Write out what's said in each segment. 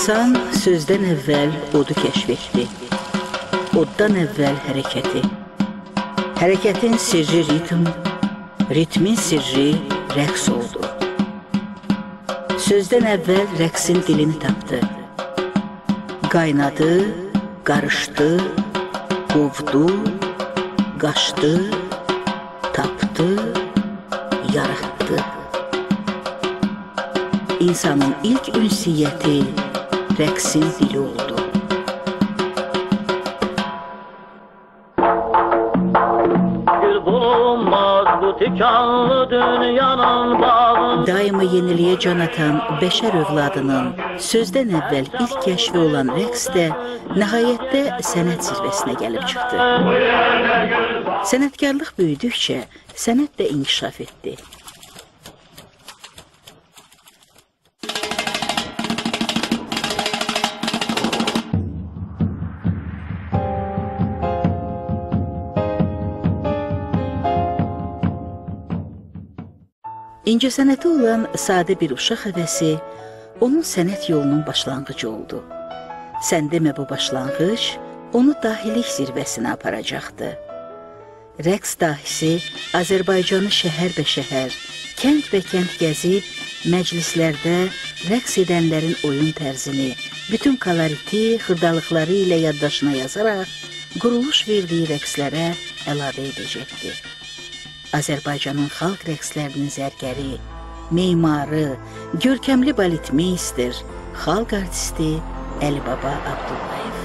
İnsan sözdən əvvəl odu kəşf etdi. Oddan əvvəl hərəkəti. Hərəkətin sirri ritm, ritmin sirri rəqs oldu. Sözdən əvvəl rəqsin dilini tapdı. Qaynadı, qarışdı, qovdu, qaçdı, tapdı, yaratdı. İnsanın ilk ünsiyyəti rəqsin dili oldu. Gül bulunmaz bu tikanlı dünyanın bağında. Daima yeniliyə can atan bəşər övladının sözdən əvvəl ilk kəşfi olan rəqs də nəhayətdə sənət zirvəsinə gəlib çıxdı. Sənətkarlıq böyüdükcə sənət də inkişaf etdi. İncəsənəti olan sadə bir uşaq həvəsi onun sənət yolunun başlanğıcı oldu. Sən demə bu başlanğıc onu dahilik zirvəsinə aparacaqdı. Rəqs dahisi Azərbaycanı şəhər-bə-şəhər, kənd-bə-kənd gəzib, məclislərdə rəqs edənlərin oyun tərzini, bütün koloriti, xırdalıqları ilə yaddaşına yazaraq, quruluş verdiyi rəqslərə əlavə edəcəkdi. Azərbaycanın xalq rəqslərinin zərgəri, memarı, görkəmli baletmeyster, xalq artisti Əlibaba Abdullayev.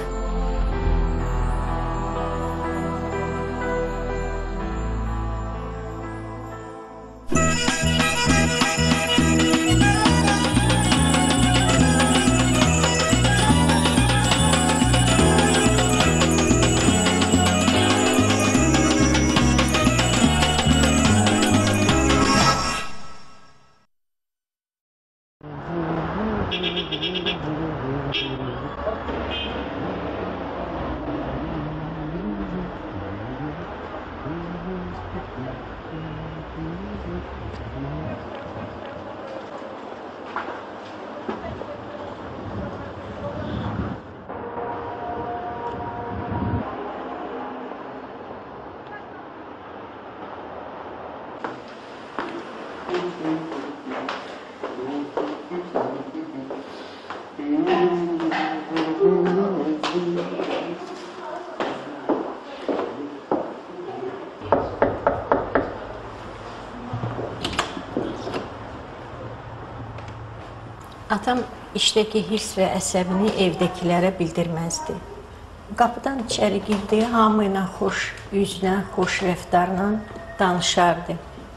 Atam işdəki hirs və əsəbini evdəkilərə bildirməzdi. Qapıdan içəri girdi, hamı ilə xoş üzlə, xoş rəftarla danışardı.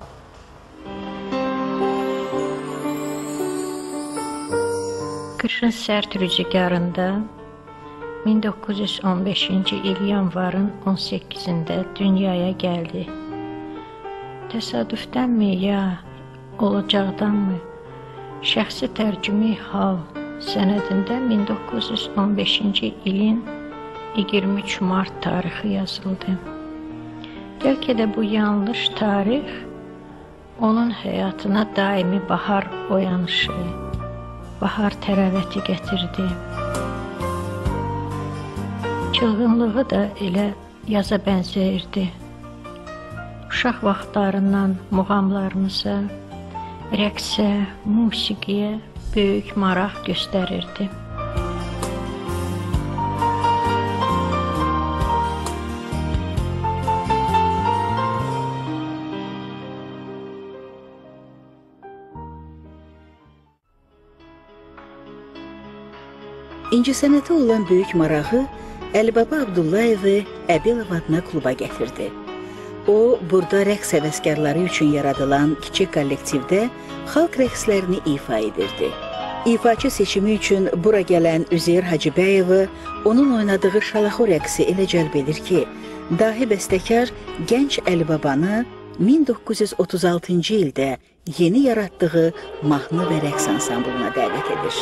Qışın sərt rüzgarında 1915-ci il yanvarın 18-də dünyaya gəldi. Təsadüfdənmi ya olacaqdanmı? Şəxsi tərcümi hal sənədində 1915-ci ilin 23 mart tarixi yazıldı. Bəlkə də bu yanlış tarix onun həyatına daimi bahar oyanışı, bahar tərəvəti gətirdi. Çılğınlığı da elə yaza bənzəyirdi. Uşaq vaxtlarından muğamlarımıza, rəqsə, musiqiyə böyük maraq göstərirdi. İncəsənətə olan böyük marağı Əlibaba Abdullayevi Əbilov adına kluba gətirdi. O, burada rəqs həvəskarları üçün yaradılan kiçik kollektivdə xalq rəqslərini ifa edirdi. İfaçı seçimi üçün bura gələn Üzeyir Hacıbəyevi onun oynadığı şalaxu rəqsi elə cəlb edir ki, dahi bəstəkar gənc Əlibabanı 1936-cı ildə yeni yaratdığı mahnı və rəqs ansamblına dəvət edir.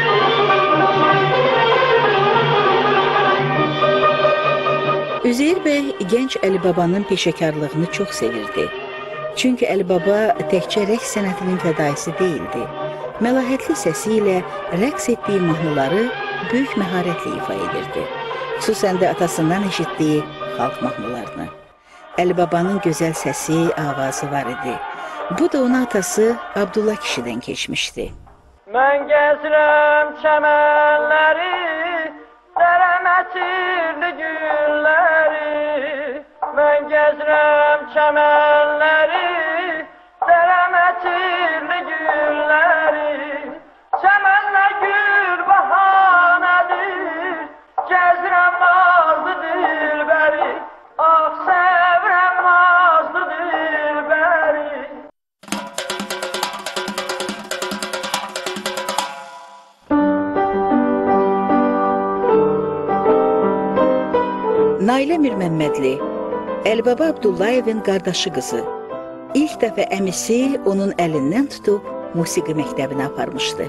Üzeyir bəy bəy gənc Əli Babanın peşəkarlığını çox sevirdi. Çünki Əli Baba təkcə rəqs sənətinin fədaisi deyildi. Məlahətli səsi ilə rəqs etdiyi mahnıları böyük məharətlə ifa edirdi. Xüsusən də atasından eşitdiyi xalq mahnılarını. Əli Babanın gözəl səsi, avazı var idi. Bu da ona atası Abdullah kişidən keçmişdi. Mən gəzirəm çəmənləri, dərəmətirli gülləri. Mən gəzirəm çəmənləri, dərəmətirli gülləri. Çəmənlə gül bahanədir, gəzirəm nazlı dilbəri. Ah, sevrəm nazlı dilbəri. Nailə Mirməmmədli, Əli Baba Abdullayevin qardaşı qızı. İlk dəfə əmisi onun əlindən tutub musiqi məktəbinə aparmışdı.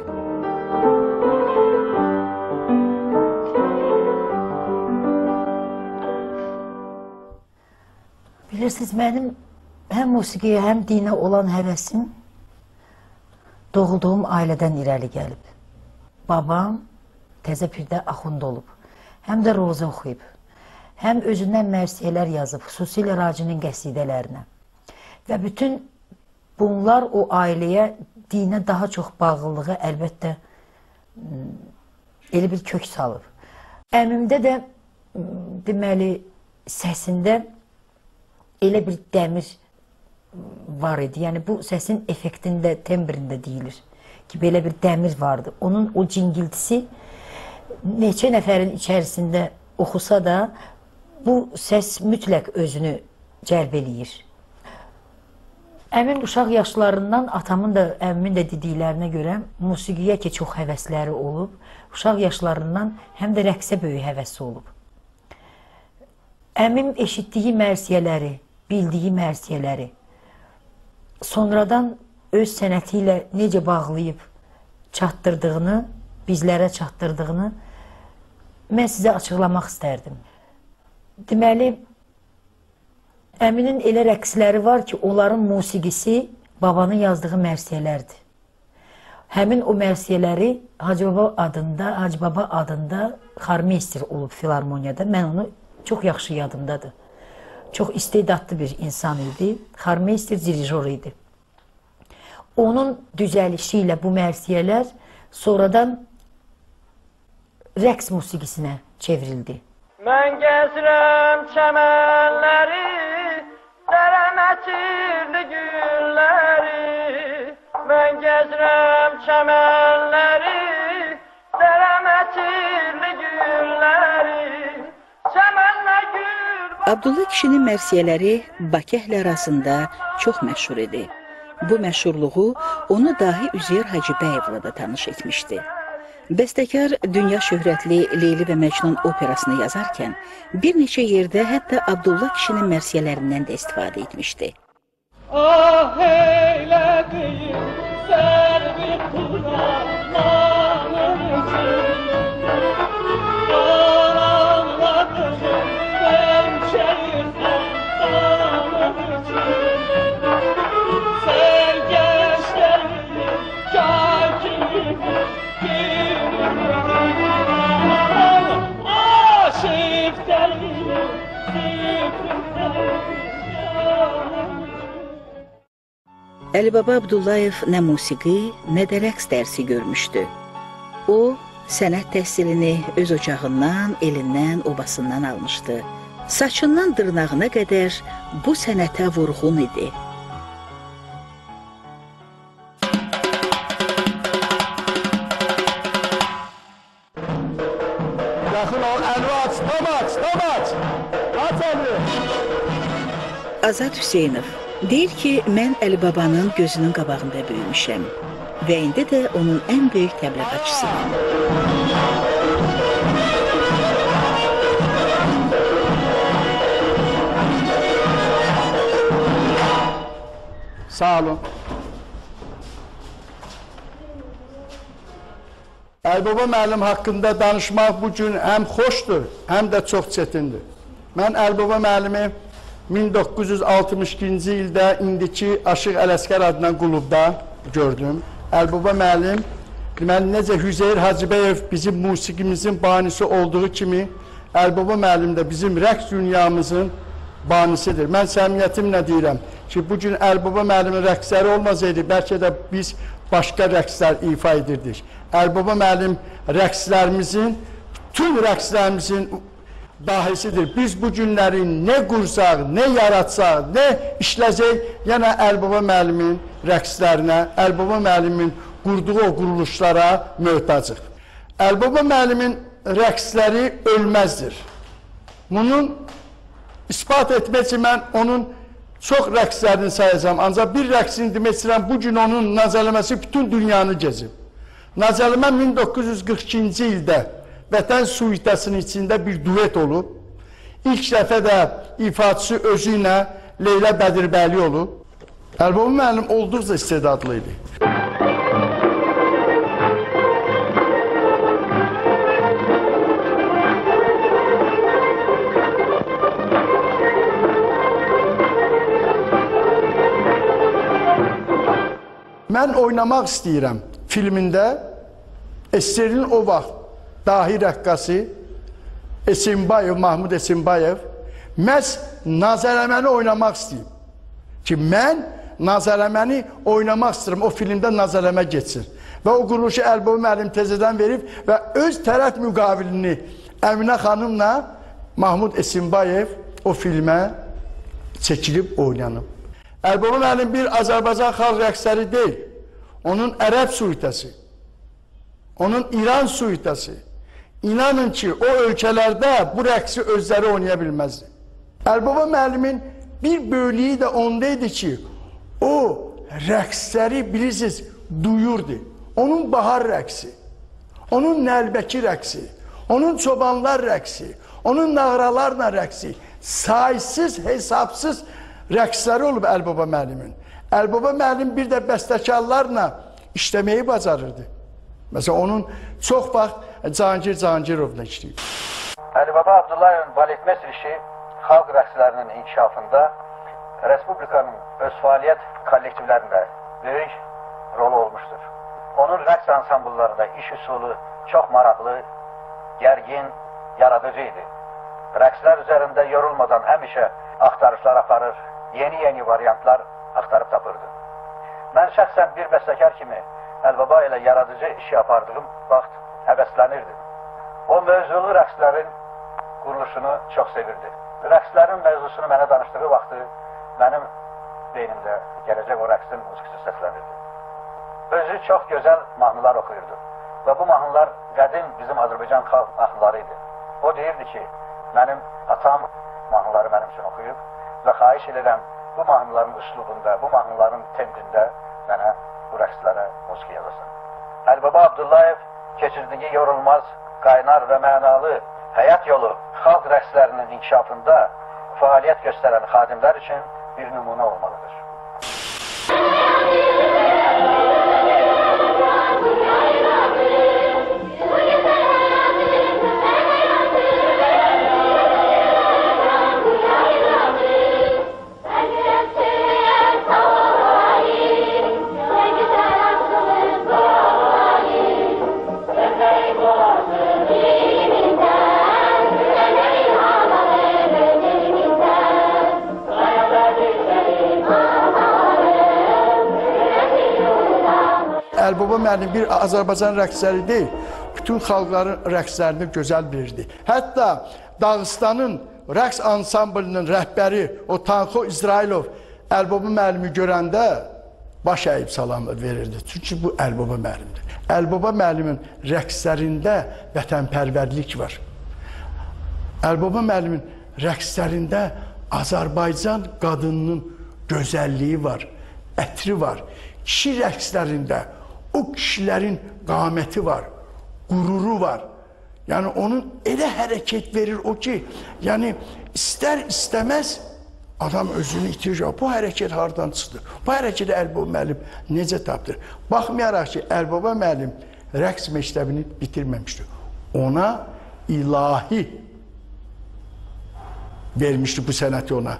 Bilirsiniz, mənim həm musiqiyə, həm dinə olan həvəsim doğulduğum ailədən irəli gəlib. Babam təzə pirdə axund olub, həm də roza oxuyub. Həm özündən mərsiyələr yazıb, xüsusilə Racinin qəsidələrinə. Və bütün bunlar o ailəyə, dinə daha çox bağlılığı əlbəttə elə bir kök salıb. Əmimdə də deməli səsində elə bir dəmir var idi. Yəni bu səsin effektində, tembrində deyilir ki, belə bir dəmir vardı. Onun o cingiltisi neçə nəfərin içərisində oxusa da bu səs mütləq özünü cəlb eləyir. Əmim uşaq yaşlarından, atamın da, əmimin də dediklərinə görə musiqiyə ki, çox həvəsləri olub. Uşaq yaşlarından həm də rəqsə böyük həvəsi olub. Əmim eşitdiyi mərsiyələri, bildiyi mərsiyələri sonradan öz sənəti ilə necə bağlayıb çatdırdığını, bizlərə çatdırdığını mən sizə açıqlamaq istərdim. Deməli, əminin elə rəqsləri var ki, onların musiqisi babanın yazdığı mərsiyələrdir. Həmin o mərsiyələri Hacı Baba adında xormeyster olub filarmoniyada. Mən onu çox yaxşı yadımdadır. Çox istedadlı bir insan idi. Xormeyster dirijor idi. Onun düzəlişi ilə bu mərsiyələr sonradan rəqs musiqisinə çevrildi. Mən gəzirəm çəmənləri, dərəmətirli gülləri. Mən gəzirəm çəmənləri, dərəmətirli gülləri. Çəmənlə gül... Abdullah kişinin mərsiyələri Bakı əhli arasında çox məşhur idi. Bu məşhurluğu onu dahi Üzeyir Hacıbəyevlə də tanış etmişdi. Bəstəkar dünya şöhrətli Leyli və Məcnun operasını yazarkən bir neçə yerdə hətta Abdullah kişinin mərsiyələrindən də istifadə etmişdi. Ah eylədim sərbi Kur'an'ın için, qaranladım ben çeyirsən damın için, sərgəşlərini kakini Əli Baba Abdullayev nə musiqi, nə də rəqs dərsi görmüşdü. O, sənət təhsilini öz ocağından, elindən, obasından almışdı. Saçından dırnağına qədər bu sənətə vurğun idi. Yaxın ol, əlvi aç, tam aç, aç əlvi. Azad Hüseynov deyir ki, mən Əli Babanın gözünün qabağında böyümüşəm və indi də onun ən böyük təbliğatçısıyam. Sağ olun. Əli Baba müəllim haqqında danışmaq bugün həm xoşdur, həm də çox çətindir. Mən Əlibaba müəllimi 1962-ci ildə indiki Aşıq Ələsgər adlanan qulubda gördüm. Əlibaba müəllim, deməli, necə Hüzeyir Hacıbəyev bizim musiqimizin banisi olduğu kimi, Əlibaba müəllim də bizim rəqs dünyamızın banisidir. Mən səmimiyyətimlə deyirəm ki, bugün Əlibaba müəllimin rəqsləri olmasaydı, bəlkə də biz başqa rəqslər ifa edirdik. Əlibaba müəllim rəqslərimizin, bütün rəqslərimizin dahisidir. Biz bu günləri nə qursaq, nə yaratsaq, nə işləsək, yenə Əlibaba müəllimin rəqslərinə, Əlibaba müəllimin qurduğu o quruluşlara möhtacıq. Əlibaba müəllimin rəqsləri ölməzdir. Bunun ispat etmək üçün mən onun çox rəqslərini sayacağım. Ancaq bir rəqsini demək istəyirəm, bugün onun nazarləməsi bütün dünyanı gezib. Nazarləmə 1942-ci ildə Vətən suitəsinin içində bir duet olub. İlk dəfə də ifaçısı özü ilə Leyla Bədirbəyli olub. Əlibaba müəllim olduqca istedadlı idi. Mən oynamaq istəyirəm filmində SSR-nin o vaxt dahi rəqqası Esimbayev, Mahmud Esimbayev məhz Nazərəməni oynamaq istəyib. Ki, mən Nazərəməni oynamaq istəyirəm, o filmdə Nazərəmə geçsin. Və o quruluşu Əlibaba müəllim təzədən verib və öz tərəf müqabilini Əminə xanımla Mahmud Esimbayev o filmə çəkilib oynanıb. Əlibaba müəllim bir Azərbaycan xalq rəqsləri deyil, onun ərəb suitəsi, onun İran suitəsi. İnanın ki, o ölkələrdə bu rəqsi özləri oynaya bilməzdi. Əlibaba müəllimin bir böylüyü də ondaydı ki, o rəqsləri bilirsiniz, duyurdu. Onun bahar rəqsi, onun nəlbəki rəqsi, onun çobanlar rəqsi, onun nağralarla rəqsi, saysız, hesabsız rəqsləri olub Əlibaba müəllimin. Əlibaba müəllim bir də bəstəkarlarla işləməyi bacarırdı. Məsələn, onun çox vaxt Cahangir Cahangirovla işləyib. Əlibaba Abdullayevin balet məsrişi xalq rəqslərinin inkişafında Respublikanın öz fəaliyyət kollektivlərində böyük rolu olmuşdur. Onun rəqs ansambllarında iş üsulu çox maraqlı, gərgin, yaradıcı idi. Rəqslər üzərində yorulmadan həmişə axtarışlar aparır, yeni variantlar axtarıb tapırdı. Mən şəxsən bir bəstəkar kimi Əlibaba ilə yaradıcı işi apardığım vaxt həvəslənirdim. O mövzulu rəqslərin quruluşunu çox sevirdi. Rəqslərin mövzusunu mənə danışdığı vaxtı mənim beynimdə gələcək o rəqsin musiqisi səslənirdi. Özü çox gözəl mahnılar oxuyurdu və bu mahnılar qədim bizim Azərbaycan xalq mahnıları idi. O deyirdi ki, mənim atam mahnıları mənim üçün oxuyub və xahiş edirəm bu mahnıların üslubunda, bu mahnıların tempində mənə bu rəqslərə musiqi yazasın. Əlibaba Abdullayev keçirdiyi yorulmaz, qaynar və mənalı həyat yolu xalq rəqslərinin inkişafında fəaliyyət göstərən xadimlər üçün bir nümunə olmalıdır. Əlibaba müəllim bir Azərbaycan rəqsləri deyil, bütün xalqların rəqslərini gözəl bilirdi. Hətta Dağıstanın rəqs ansamblının rəhbəri, o Tanxo İsrailov Əlibaba müəllimi görəndə baş əyib salam verirdi. Çünki bu Əlibaba müəllimdir. Əlibaba müəllimin rəqslərində vətənpərvərlik var. Əlibaba müəllimin rəqslərində Azərbaycan qadınının gözəlliyi var, ətri var. Kişi rəqslərində o kişilərin qaməti var, qüruru var. Yəni, onun elə hərəkət verir o ki, yəni, istər istəməz adam özünü itirir. Bu hərəkət hardan çıxdı? Bu hərəkəti Əlibaba müəllim necə tapdır? Baxmayaraq ki, Əlibaba müəllim rəqs məktəbini bitirməmişdir. Ona ilahi vermişdi bu sənəti ona.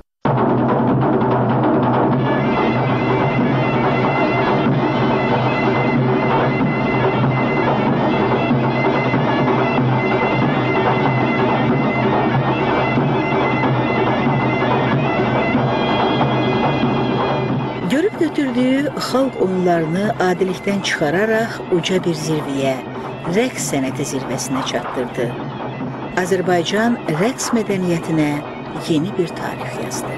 Görüb götürdüyü xalq oyunlarını adilikdən çıxararaq uca bir zirvəyə, rəqs sənəti zirvəsinə çatdırdı. Azərbaycan rəqs mədəniyyətinə yeni bir tarix yazdı.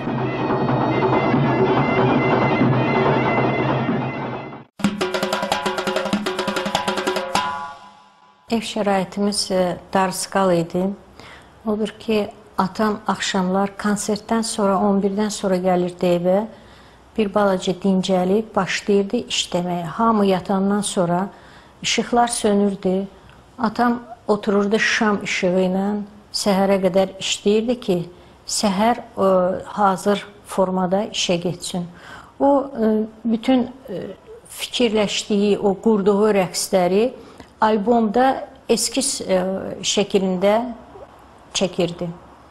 Ev şəraitimiz darısqal idi. Odur ki, atam axşamlar konsertdən sonra, 11-dən sonra gəlirdi evə. Bir balaca dincəlib, başlayırdı işləməyə. Hamı yatandan sonra işıqlar sönürdü. Atam otururdu şam işığı ilə, səhərə qədər işləyirdi ki, səhər hazır formada işə getsin. O, bütün fikirləşdiyi, o qurduğu rəqsləri albomda eskiz şəklində çəkirdi.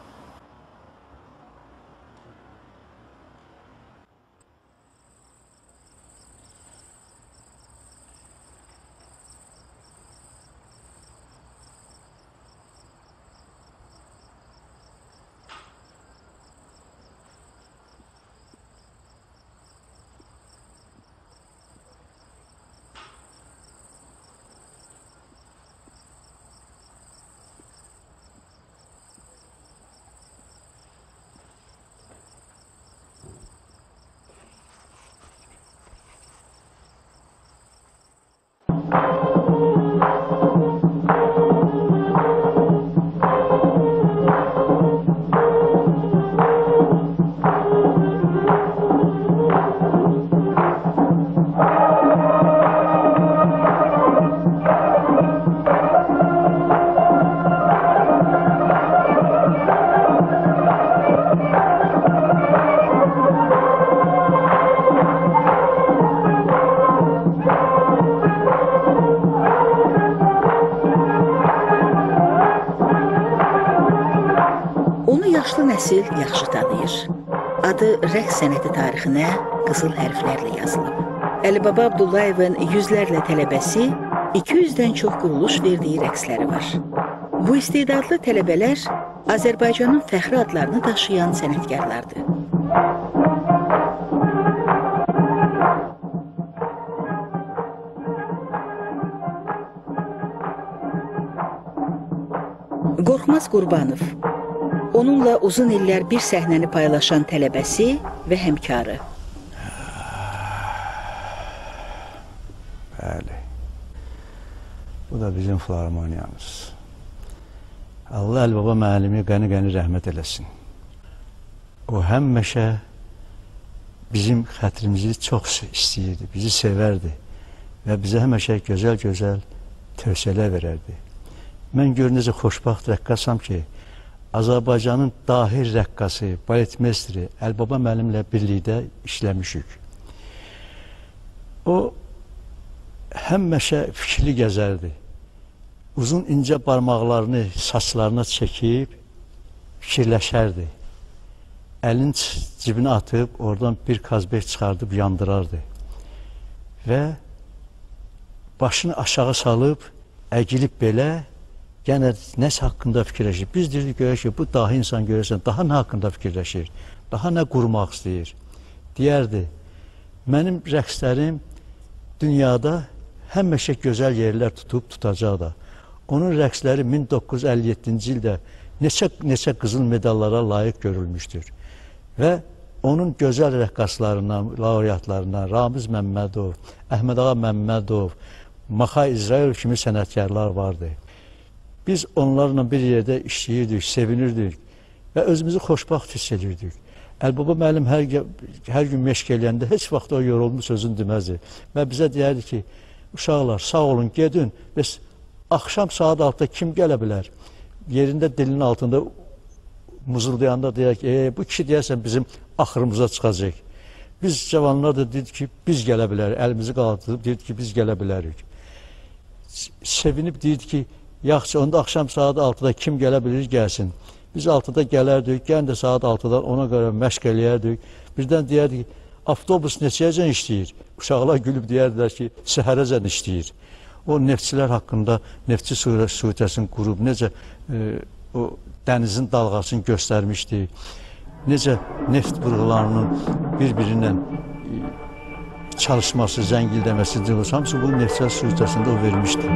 Yaşlı nəsil yaxşı tanıyır. Adı rəqs sənəti tarixinə qızıl hərflərlə yazılıb. Əlibaba Abdullayevin yüzlərlə tələbəsi, 200-dən çox quruluş verdiyi rəqsləri var. Bu istedadlı tələbələr Azərbaycanın fəxri adlarını daşıyan sənətkarlardır. Qorxmaz Qurbanov, onunla uzun illər bir səhnəni paylaşan tələbəsi və həmkarı. Bəli, bu da bizim filarmoniyamız. Allah Əlibaba müəllimi qəni-qəni rəhmət eləsin. O həmişə bizim xətrimizi çox istəyirdi, bizi sevərdi və bizə həmişə gözəl-gözəl tövsiyələr verərdi. Mən gör necə xoşbaxt rəqqasam ki, Azərbaycanın dahi rəqqası, baletmestri Əlibaba müəllimlə birlikdə işləmişik. O həmişə fikirli gəzərdi. Uzun incə barmaqlarını saçlarına çəkib fikirləşərdi. Əlini cibinə atıb oradan bir kazbek çıxardıb yandırardı. Və başını aşağı salıb, əgilib belə yenə nəsə haqqında fikirləşir. Biz dedik ki, bu dahi insan görürsən, daha nə haqqında fikirləşir, daha nə qurmaq istəyir. Deyərdi, mənim rəqslərim dünyada həmişə gözəl yerlər tutacaq da. Onun rəqsləri 1957-ci ildə neçə qızıl medallara layiq görülmüşdür. Və onun gözəl rəqqaslarından, laureatlarından Ramiz Məmmədov, Əhməd Ağa Məmmədov, Maxay İsrail kimi sənətkarlar vardı. Biz onlarla bir yerdə işləyirdik, sevinirdik və özümüzü xoşbaxt hiss edirdik. Əlibaba müəllim hər gün məşq eləyəndə heç vaxt o yorulmuş sözünü deməzdi. Və bizə deyərdi ki, uşaqlar sağ olun, gedin və axşam saat 6-da kim gələ bilər? Yerində dilinin altında muzullayanda deyər ki, bu kişi deyərsən bizim axırımıza çıxacaq. Biz cavanlar da dedik ki, biz gələ bilərik, əlimizi qaldırıb dedik ki, biz gələ bilərik. Sevinib deyirdi ki, yaxşı, onda axşam saat 6-da kim gələ bilir, gəlsin. Biz 6-da gələrdik, gəlin də saat 6-dan ona görə məşq eləyərdik. Birdən deyərdik ki, avtobus neçəyəcən işləyir? Uşaqlar gülüb deyərdilər ki, səhərəcən işləyir. O neftçilər haqqında Neftçi Surəsini qurub, necə o dənizin dalğasını göstərmişdi, necə neft vurğularının bir-birinlə çalışması, zəngildəməsi, hamısı bu Neftçilər Surəsində o vermişdi.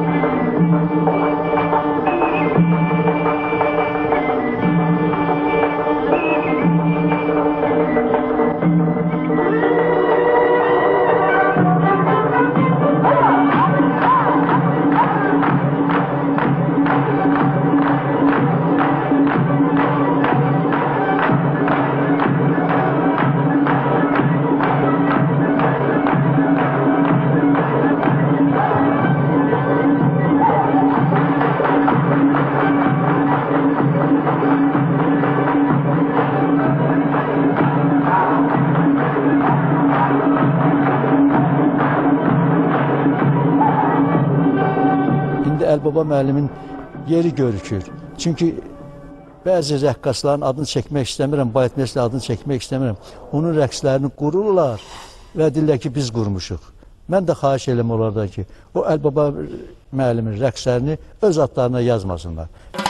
Əlibaba müəllimin yeri görükür. Çünki bəzi rəqqasların adını çəkmək istəmirəm, baletmeslə adını çəkmək istəmirəm. Onun rəqslərini qururlar və deyirlər ki, biz qurmuşuq. Mən də xahiş eləm onlardan ki, o Əlibaba müəllimin rəqslərini öz adlarına yazmasınlar.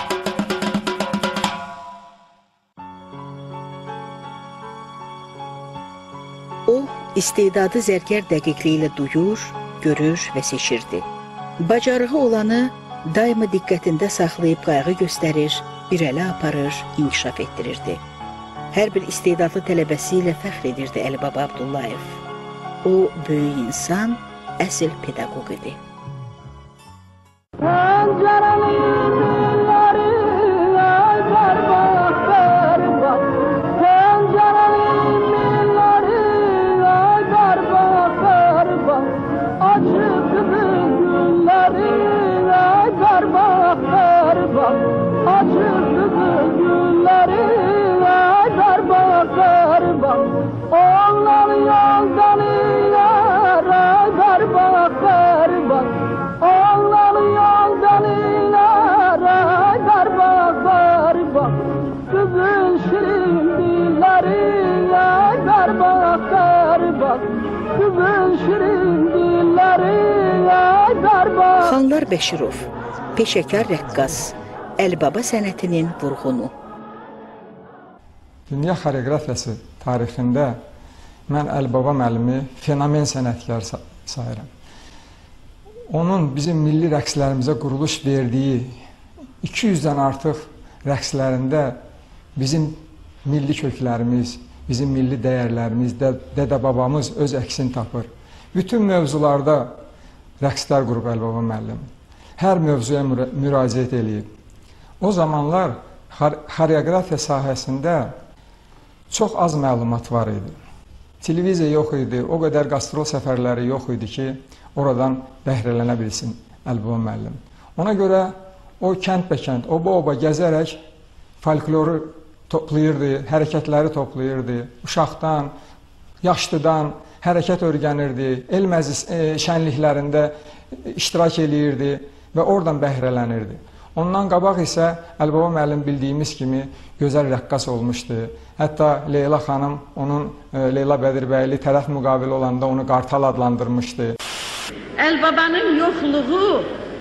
O, istedadı zərgər dəqiqliyi ilə duyur, görür və seçirdi. Bacarığı olanı daima diqqətində saxlayıb qayğı göstərir, irəli aparır, inkişaf etdirirdi. Hər bir istedadlı tələbəsi ilə fəxr edirdi Əlibaba Abdullayev. O, böyük insan, əsl pedaqoq idi. Xanlar Bəşirov, peşəkar rəqqas, Əlibaba sənətinin vurğunu. Dünya xoreografiyası tarixində mən Əlibaba müəllimi fenomen sənətkar sayıram. Onun bizim milli rəqslərimizə quruluş verdiyi 200-dən artıq rəqslərində bizim milli köklərimiz, bizim milli dəyərlərimiz, dədə-babamız öz əksini tapır. Bütün mövzularda rəqslər qrupu Əlibaba müəllim. Hər mövzuya müraciət eləyib. O zamanlar xoreografiya sahəsində çox az məlumat var idi. Televiziya yox idi, o qədər qastrol səfərləri yox idi ki, oradan bəhrələnə bilsin Əlibaba müəllim. Ona görə o kənd-bəkənd, oba-oba gəzərək folkloru toplayırdı, hərəkətləri toplayırdı. Uşaqdan, yaşlıdan hərəkət öyrənirdi, el məclis şənliklərində iştirak eləyirdi və oradan bəhrələnirdi. Ondan qabaq isə Əlibaba müəllim bildiyimiz kimi gözəl rəqqas olmuşdu. Hətta Leyla xanım, onun Leyla Bədirbəyli tərəf müqabili olanda onu Qartal adlandırmışdı. Əlibabanın yoxluğu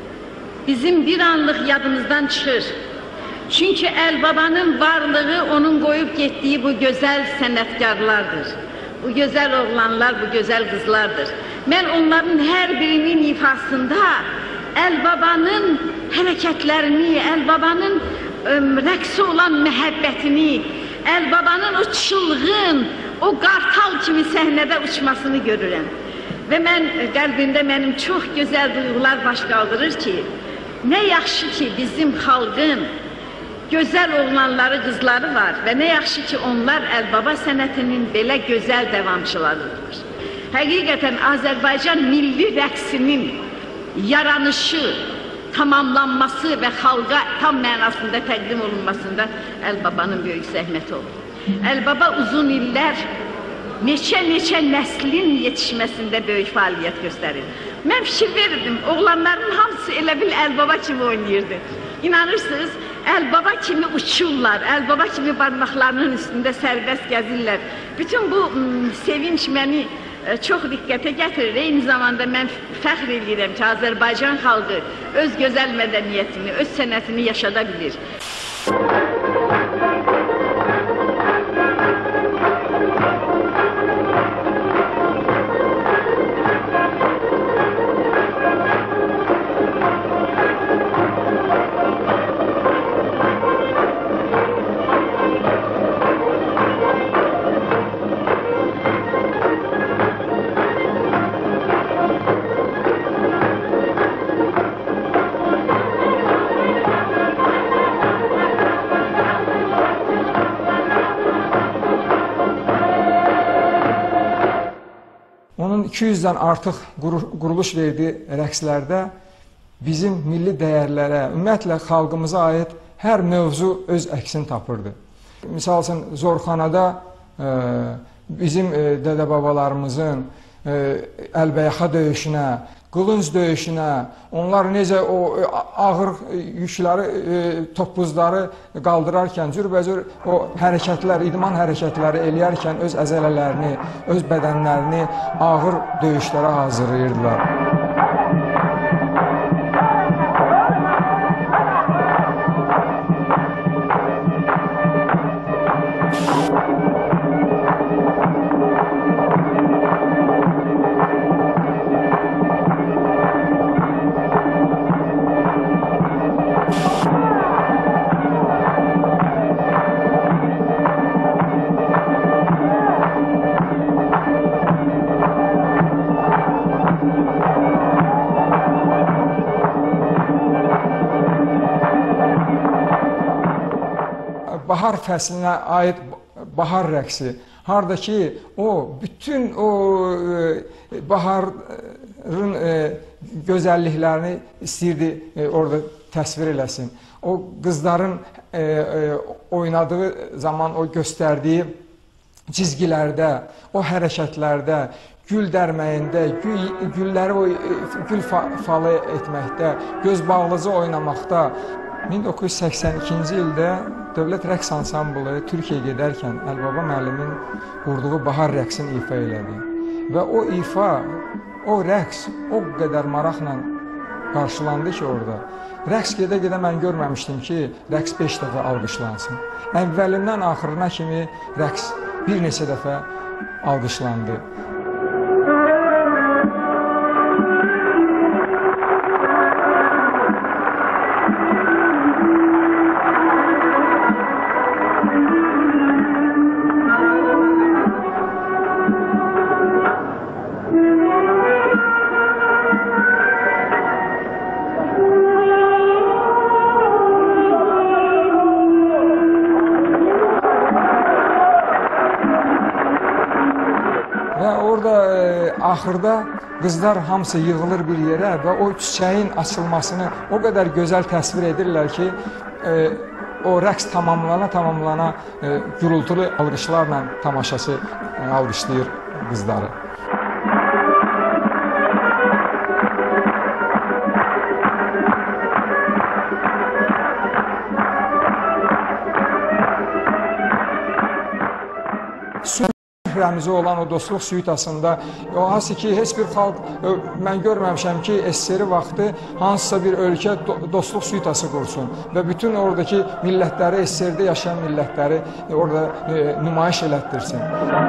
bizim bir anlıq yadımızdan çıxır. Çünki Əlibabanın varlığı onun qoyub getdiyi bu gözəl sənətkarlardır. Bu gözəl oğlanlar, bu gözəl qızlardır. Mən onların hər birinin ifasında Əlibabanın hərəkətlərini, Əlibabanın rəqsi olan məhəbbətini, Əlibabanın o çılğın, o qartal kimi səhnədə uçmasını görürəm. Və mən qəlbimdə mənim çox gözəl duyğular baş qaldırır ki, nə yaxşı ki bizim xalqın gözəl oğlanları, qızları var və nə yaxşı ki onlar Əlibaba sənətinin belə gözəl davamçılarıdır. Həqiqətən Azərbaycan milli rəqsinin yaranışı, tamamlanması və xalqa tam mənasında təqdim olunmasında Əlibabanın böyük zəhməti oldu. Əlibaba uzun illər neçə nəslin yetişməsində böyük fəaliyyət göstərir. Mən fikir verirdim, oğlanların hamısı elə bil Əlibaba kimi oynayırdı. İnanırsınız, Əlbaba kimi uçurlar, əlbaba kimi barmaqlarının üstündə sərbəst gəzirlər. Bütün bu sevinç məni çox diqqətə gətirir. Eyni zamanda mən fəxr edirəm ki, Azərbaycan xalqı öz gözəl mədəniyyətini, öz sənətini yaşada bilir. Onun 200-dən artıq quruluş verdiyi rəqslərdə bizim milli dəyərlərə, ümumiyyətlə xalqımıza aid hər mövzu öz əksini tapırdı. Misal üçün, Zorxanada bizim dədə-babalarımızın əlbəyaxa döyüşünə, qılınc döyüşünə, onlar necə o ağır yükləri, topuzları qaldırarkən, cürbəcür o hərəkətlər, idman hərəkətləri eləyərkən öz əzələlərini, öz bədənlərini ağır döyüşlərə hazırlayırdılar. Bahar fəslinə aid bahar rəqsi, harada ki, o bütün o baharın gözəlliklərini istəyirdi orada təsvir eləsin. O qızların oynadığı zaman o göstərdiyi cizgilərdə, o hərəkətlərdə, gül dərməyində, gülləri gül falı etməkdə, göz bağlıcı oynamaqda. 1982-ci ildə Dövlət Rəqs Ansamblı Türkiyəyə gedərkən Əlbaba müəllimin qurduğu bahar rəqsini ifa elədi. Və o ifa, o rəqs o qədər maraqla qarşılandı ki orada. Rəqs gedə-gedə mən görməmişdim ki, rəqs 5 dəfə alqışlansın. Əvvəlindən axırına kimi rəqs bir neçə dəfə alqışlandı. Və orada axırda qızlar hamısı yığılır bir yerə və o çiçəyin açılmasını o qədər gözəl təsvir edirlər ki, o rəqs tamamlana gürültülü alqışlarla tamaşaçı alqışlayır qızları. Rəmzi olan o dostluq suitasında o hansı ki, heç bir xalq, mən görməmişəm ki, SSR vaxtı hansısa bir ölkə dostluq suitası qursun və bütün oradakı millətləri, SSR-də yaşayan millətləri orada nümayiş elətdirsin.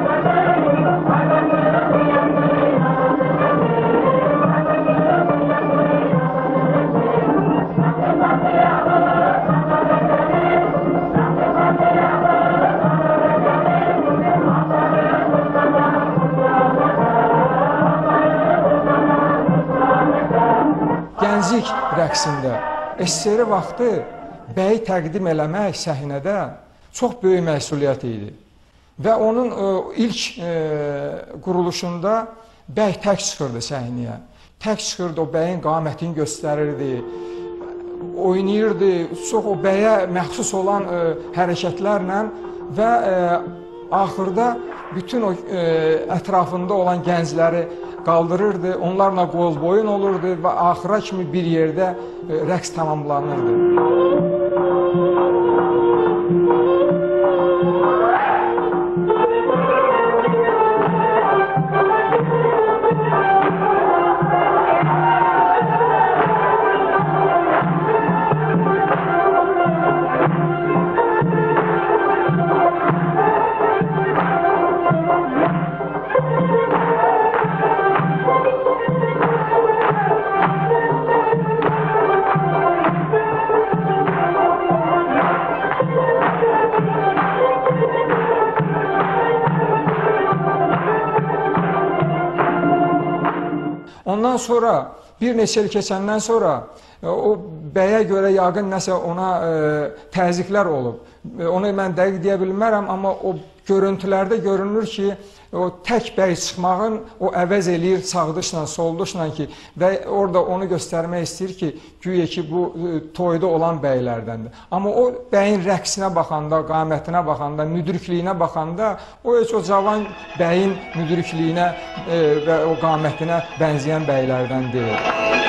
Gənclik rəqsində SSR vaxtı bəyi təqdim eləmək səhnədə çox böyük məsuliyyət idi. Və onun ilk quruluşunda bəy tək çıxırdı səhnəyə. Tək çıxırdı, o bəyin qamətini göstərirdi, oynayırdı, çox o bəyə məxsus olan hərəkətlərlə və axırda bütün o ətrafında olan gəncləri qaldırırdı, onlarla qol boyun olurdu və axıra kimi bir yerdə rəqs tamamlanırdı. Ondan sonra bir neçə il keçəndən sonra o bəyə görə yəqin nəsə ona təzyiqlər olub. Onu mən dəqiq deyə bilmərəm, amma o görüntülərdə görünür ki, o tək bəy çıxmağın o əvəz eləyir sağdışla, soldışla ki, və orada onu göstərmək istəyir ki, güya ki, bu toyda olan bəylərdəndir. Amma o bəyin rəqsinə baxanda, qamətinə baxanda, müdrikliyinə baxanda, o heç o cavan bəyin müdrikliyinə və o qamətinə bənzəyən bəylərdən deyil.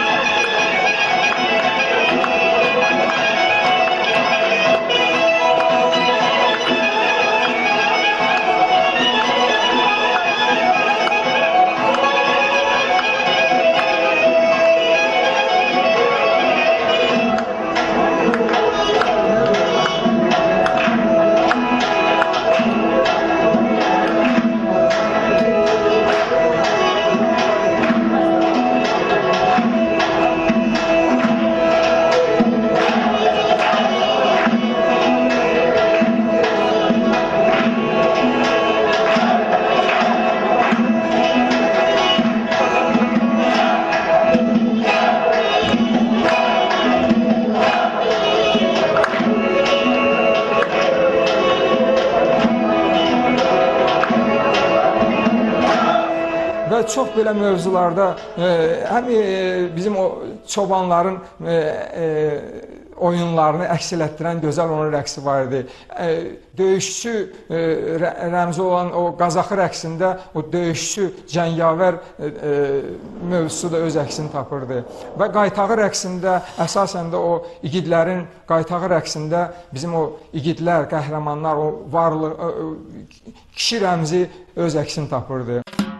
Çox belə mövzularda həm bizim o çobanların oyunlarını əks elətdirən gözəl onun rəqsi var idi. Döyüşçü rəmzi olan o Qazaxı rəqsində o döyüşçü, cəngavər mövzusu da öz əksini tapırdı. Və qaytağı rəqsində əsasən də o igidlərin qaytağı rəqsində bizim o igidlər, qəhrəmanlar, o varlıq, kişi rəmzi öz əksini tapırdı.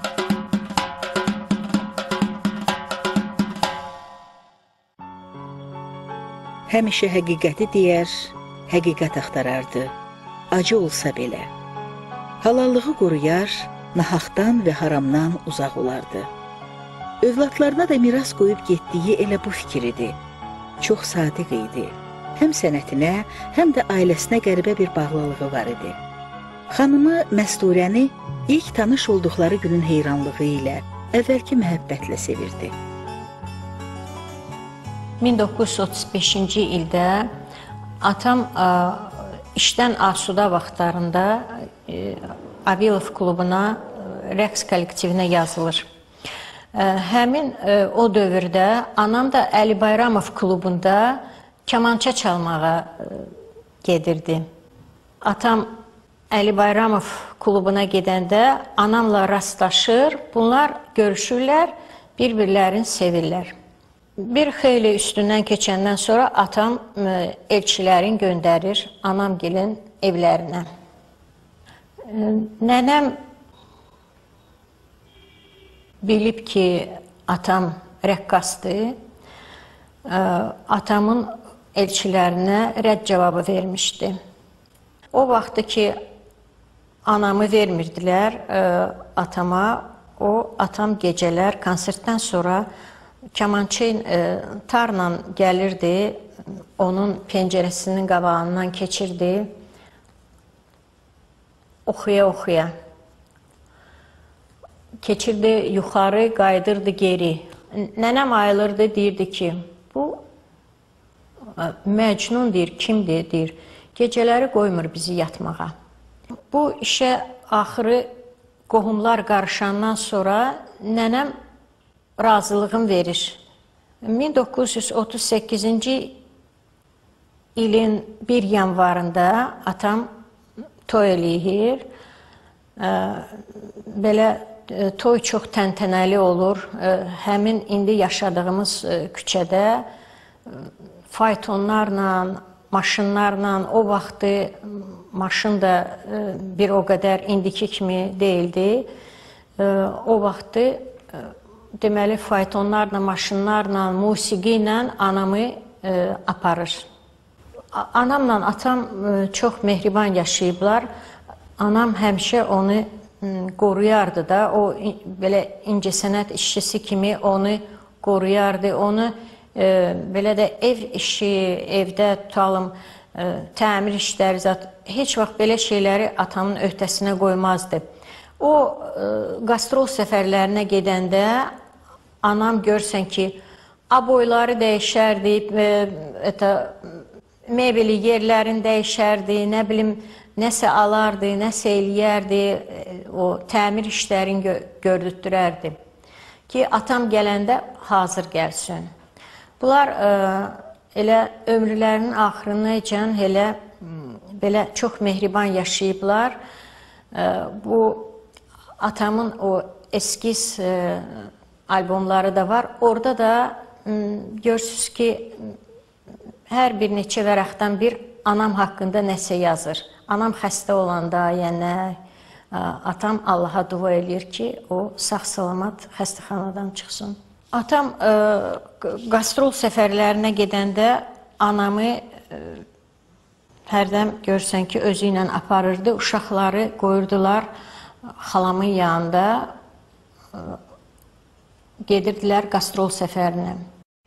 Həmişə həqiqəti deyər, həqiqət axtarardı, acı olsa belə. Halallığı qoruyar, nahaqdan və haramdan uzaq olardı. Övladlarına da miras qoyub getdiyi elə bu fikir idi. Çox sadiq idi. Həm sənətinə, həm də ailəsinə qəribə bir bağlılığı var idi. Xanımı Məsturəni ilk tanış olduqları günün heyranlığı ilə, əvvəlki məhəbbətlə sevirdi. 1935-ci ildə atam işdən asuda vaxtlarında Abilov klubuna, rəqs kollektivinə yazılır. Həmin o dövrdə anam da Əli Bayramov klubunda kamança çalmağa gedirdi. Atam Əli Bayramov klubuna gedəndə anamla rastlaşır, bunlar görüşürlər, bir-birlərini sevirlər. Bir xeyli üstündən keçəndən sonra atam elçilərin göndərir anamgilin evlərinə. Nənəm bilib ki, atam rəqqasdır, atamın elçilərinə rədd cavabı vermişdi. O vaxtı ki, anamı vermirdilər atama, atam gecələr konsertdən sonra kamançı tarla gəlirdi, onun pəncərəsinin qabağından keçirdi, oxuya-oxuya. Keçirdi yuxarı, qaydırdı geri. Nənəm ayılırdı, deyirdi ki, bu Məcnun deyir, kimdir, deyir, gecələri qoymur bizi yatmağa. Bu işə axırı qohumlar qarışandan sonra nənəm razılığını verir. 1938-ci ilin 1 yanvarında atam toy eləyir. Belə toy çox təntənəli olur. Həmin indi yaşadığımız küçədə faytonlarla, maşınlarla, o vaxtı maşın da bir o qədər indiki kimi deyildi. O vaxtı deməli faytonlarla, maşınlarla, musiqi ilə anamı aparır. Anamla atam çox mehriban yaşayıblar. Anam həmişə onu qoruyardı da, o belə incəsənət işçisi kimi onu qoruyardı. Onu belə də ev işi, evdə tutalım, təmir işləri, heç vaxt belə şeyləri atamın öhdəsinə qoymazdı. O qastrol səfərlərinə gedəndə anam görsən ki, aboyları dəyişərdi, mebeli yerlərini dəyişərdi, nə bilim, nəsə alardı, nəsə eləyərdi, o təmir işlərini gördürərdi ki, atam gələndə hazır gəlsin. Bunlar elə ömrlərinin axırınacan elə belə çox mehriban yaşayıblar. Bu atamın o eskiz albomları da var. Orada da görürsünüz ki, hər bir neçə vərəqdən bir anam haqqında nəsə yazır. Anam xəstə olanda, yəni atam Allaha dua eləyir ki, o sağ-salamat xəstəxanadan çıxsın. Atam qastrol səfərlərinə gedəndə anamı hərdən görsən ki, özü ilə aparırdı. Uşaqları qoyurdular xalamın yanında, gedirdilər qastrol səfərinə.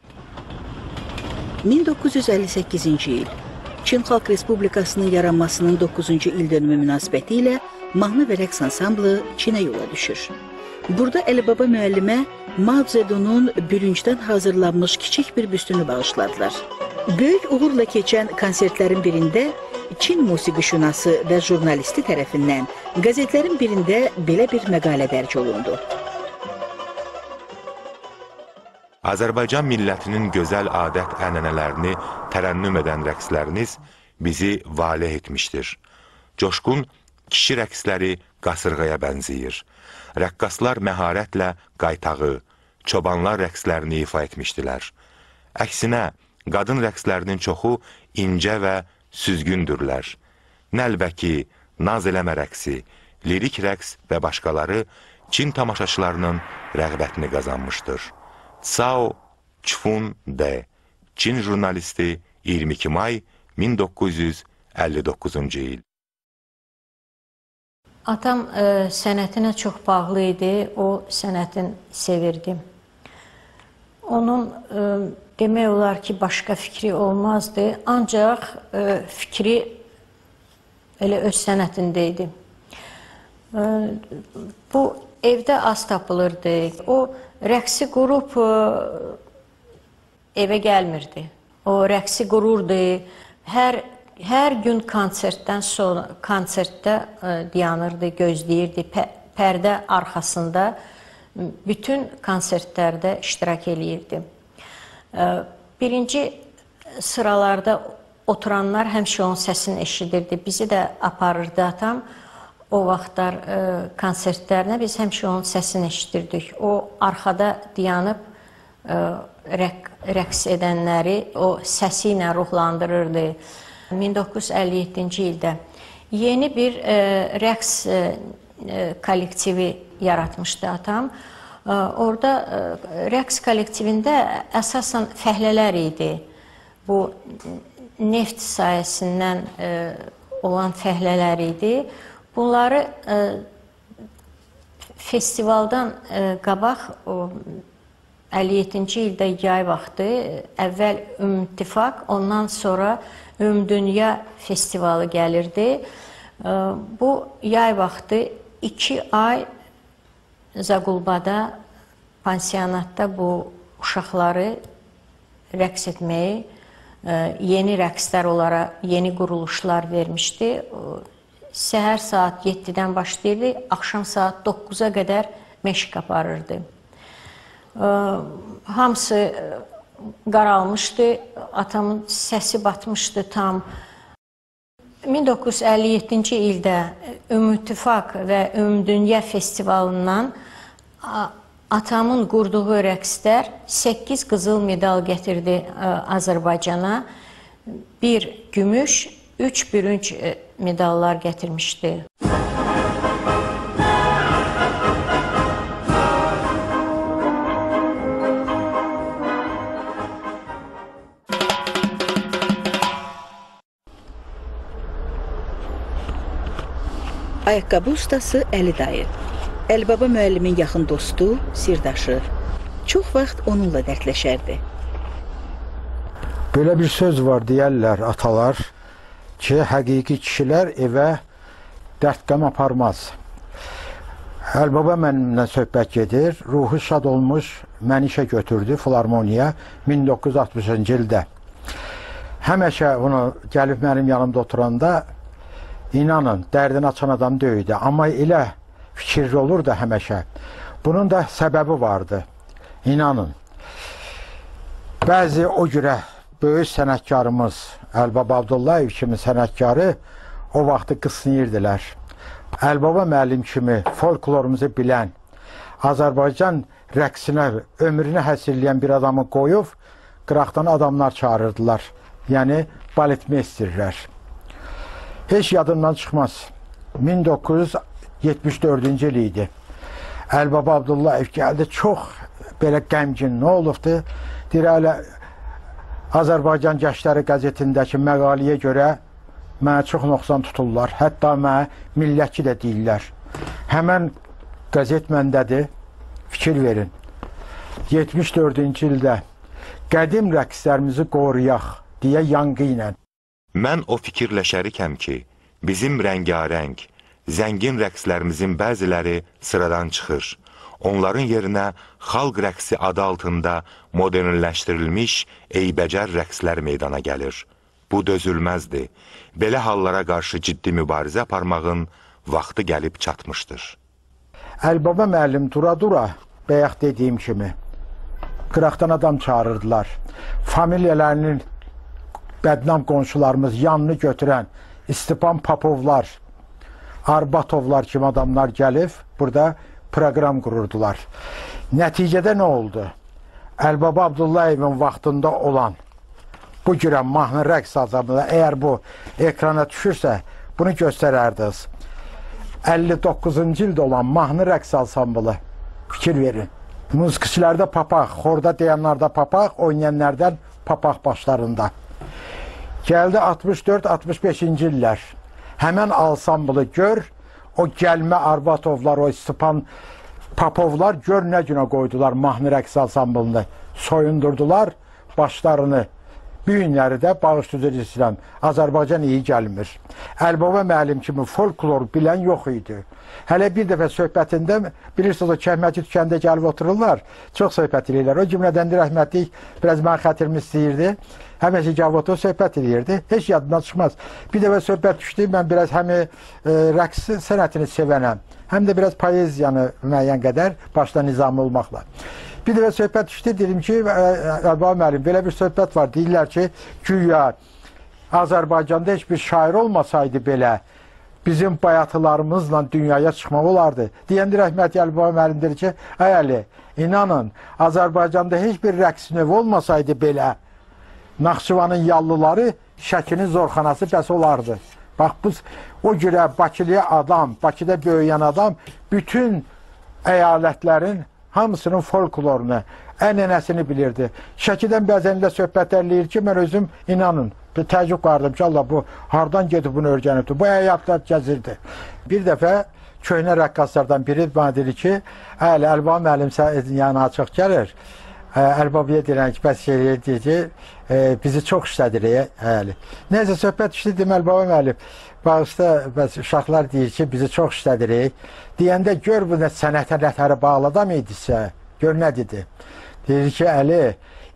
1958-ci il Çin Xalq Respublikasının yaranmasının 9-cu il dönümü münasibəti ilə mahnı və rəqs ansamblı Çinə yola düşür. Burada Əli Baba müəllimə Mao Zedonun bürüncdən hazırlanmış kiçik bir büstünü bağışladılar. Böyük uğurla keçən konsertlərin birində Çin musiqişünası və jurnalisti tərəfindən qəzetlərin birində belə bir məqalə dərc olundu. Azərbaycan millətinin gözəl adət-ənənələrini tərənnüm edən rəqsləriniz bizi valeh etmişdir. Coşqun kişi rəqsləri qasırğaya bənzəyir. Rəqqaslar məharətlə qaytağı, çobanlar rəqslərini ifa etmişdilər. Əksinə, qadın rəqslərinin çoxu incə və süzgündürlər. Nəlbəki, naz eləmə rəqsi, lirik rəqs və başqaları Çin tamaşaçılarının rəğbətini qazanmışdır. Cao Chifun De, Çin jurnalisti, 22 may 1959-cu il. Atam sənətinə çox bağlı idi, o sənətin sevirdi. Onun demək olar ki, başqa fikri olmazdı, ancaq fikri elə öz sənətində idi. Bu evdə az tapılırdı. O rəqsi qurub evə gəlmirdi. O rəqsi qururdu. Hər gün konsertdən sonra, konsertdə dayanırdı, gözləyirdi. Pərdə arxasında bütün konsertlərdə iştirak eləyirdi. Birinci sıralarda oturanlar həmişə onun səsini eşidirdi. Bizi də aparırdı atam. O vaxtlar konsertlərinə biz həmişə onun səsini eşidirdik. O, arxada dayanıb rəqs edənləri o səsi ilə ruhlandırırdı. 1957-ci ildə yeni bir rəqs kollektivi yaratmışdı atam. Orada rəqs kollektivində əsasən fəhlələr idi. Bu neft sayəsindən olan fəhlələr idi. Bunları festivaldan qabaq 57-ci ildə yay vaxtı əvvəl Ümumttifaq, ondan sonra Ümumdünya festivalı gəlirdi. Bu yay vaxtı 2 ay Zaqulbada, pansionatda bu uşaqları rəqs etməyi, yeni rəqslər onlara yeni quruluşlar vermişdi. Səhər saat 7-dən başlayırdı, axşam saat 9-a qədər məşq aparırdı. Hamısı qaralmışdı, atamın səsi batmışdı tam. 1957-ci ildə Ümumttifaq və Ümumdünya festivalından atamın qurduğu rəqslər 8 qızıl medal gətirdi Azərbaycana, 1 gümüş, 3 bürünc medallar gətirmişdi. Ayaqqabı ustası Əli dayı. Əli Baba müəllimin yaxın dostu, sirdaşı. Çox vaxt onunla dərdləşərdi. Belə bir söz var, deyərlər atalar ki, həqiqi kişilər evə dərd-qəm aparmaz. Əlbaba mənimlə söhbət gedir. Ruhu şad olmuş, məni işə götürdü filarmoniya 1960-cı ildə. Həmişə onu gəlib mənim yanımda oturanda inanın, dərdini açan adam deyildi. Amma elə fikirli olur da həmişə. Bunun da səbəbi vardı. İnanın. Bəzi o görə böyük sənətkarımız Əlbaba Abdullayev kimi sənətkarı o vaxtı qısnayırdılar. Əlbaba müəllim kimi folklorumuzu bilən, Azərbaycan rəqsinə ömrünü həsrləyən bir adamı qoyub, qıraqdan adamlar çağırırdılar. Yəni, baletmesterlər. Heç yadımdan çıxmaz. 1974-cü il idi. Əlbaba Abdullayev gəldi, çox belə qəmgin, nə olubdu? Deyir, elə Azərbaycan Gəncləri qəzetindəki məqaləyə görə mənə çox nöqsan tuturlar. Hətta mənə millətçi də deyirlər. Həmən qəzet məndədir, fikir verin. 74-cü ildə qədim rəqslərimizi qoruyaq deyə yanğı ilə. Mən o fikirlə şərikəm ki, bizim rəngarəng, zəngin rəqslərimizin bəziləri sıradan çıxır. Onların yerinə xalq rəqsi adı altında modernləşdirilmiş eybəcər rəqslər meydana gəlir. Bu dözülməzdir. Belə hallara qarşı ciddi mübarizə aparmağın vaxtı gəlib çatmışdır. Əlbaba müəllim dura-dura, bayaq dediyim kimi, qıraqdan adam çağırırdılar. Familiyalarının bədnam qonşularımız yanını götürən İstipan Papovlar, Arbatovlar kimi adamlar gəlib, burada proqram qururdular. Nəticədə nə oldu? Əlbaba Abdullayevin vaxtında olan bu cürə mahnı rəqs azamında, əgər bu ekrana düşürsə, bunu göstərərdiniz. 59-cu ildə olan mahnı rəqs ansamblı, fikir verin. Musiqiçilərdə papaq, xorda deyanlarda papaq, oynayanlardan papaq başlarında. Gəldi 64-65-ci illər. Həmən ansamblı gör, o gəlmə Arbatovlar, o İstipan Papovlar gör nə günə qoydular mahnı rəqs ansamblını. Soyundurdular başlarını. Büyünləri də bağışlıdır istəyirəm. Azərbaycan iyi gəlmir. Əlbaba müəllim kimi folklor bilən yox idi. Hələ bir dəfə söhbətində, bilirsiniz o Kəhməti Tükəndə gəlib otururlar, çox söhbət edirlər. O cümlədən rəhmətlik biraz mən xətirimi istəyirdi. Həməşə gəlib oturur, söhbət edirdi. Heç yadımdan çıxmaz. Bir dəfə söhbət düşdü, mən biraz həm rəqs sənətini sevənəm, həm də biraz poeziyanı müəyyən qədər başda nizamlı olmaqla. Bir dəfə söhbət düşdü, dedim ki, Əlbaba müəllim, belə bir söhbət var. Deyirlər ki, güya Azərbaycanda heç bir şair olmasaydı belə, bizim bayatılarımızla dünyaya çıxmaq olardı. Deyəndə rəhmətli Əlbaba müəllim dedi ki, əli, inanın, Azərbaycanda heç bir rəqs növü olmasaydı belə, Naxçıvanın yallıları Şəkinin zorxanası bəs olardı. Bax, o görə Bakılıya adam, Bakıda böyüyən adam bütün əyalətlərin hamısının folklorunu, ənənəsini bilirdi. Şəkidən bəzən də söhbət ələyir ki, mən özüm inanın, təəccüb qardım ki, Allah bu hardan gedib bunu öyrənibdi. Bu həyatlar gəzirdi. Bir dəfə köhnə rəqqaslardan biri bana dedi ki, Əlbaba müəllim yəni açıq gəlir. Əlbabaya deyirən ki, bəs şeyliyə deyir ki, bizi çox işlədir. Nəysə söhbət işlə dedim, Əlbaba müəllim. Bağışda uşaqlar deyir ki, bizi çox işlədirik. Deyəndə gör bu sənətə nətəri bağlı adam idisə, gör nə dedi. Deyir ki, Əli,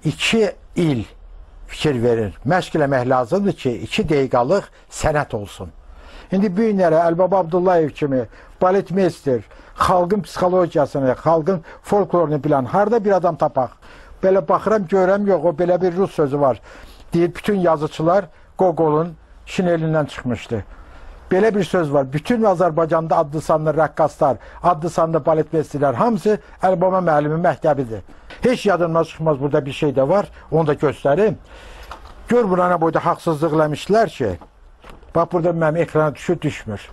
2 il fikir verir. Məşq eləmək lazımdır ki, 2 dəqiqalıq sənət olsun. İndi bu günlərə Əlbaba Abdullayev kimi baletmeister, xalqın psixologiyasını, xalqın folklorunu bilən harda bir adam tapaq. Belə baxıram, görəm, yox, o belə bir rus sözü var. Deyir, bütün yazıçılar Gogol'un şinelindən çıxmışdı. Belə bir söz var. Bütün Azərbaycanda adlı sanlı rəqqaslar, adlı sanlı baletmeisterlər hamısı Əlbaba müəllimin məktəbidir. Heç yadımdan çıxmaz, burada bir şey də var. Onu da göstərim. Gör buna boyda haqsızlıq eləmişlər ki, bax burada mənim ekrana düşmür.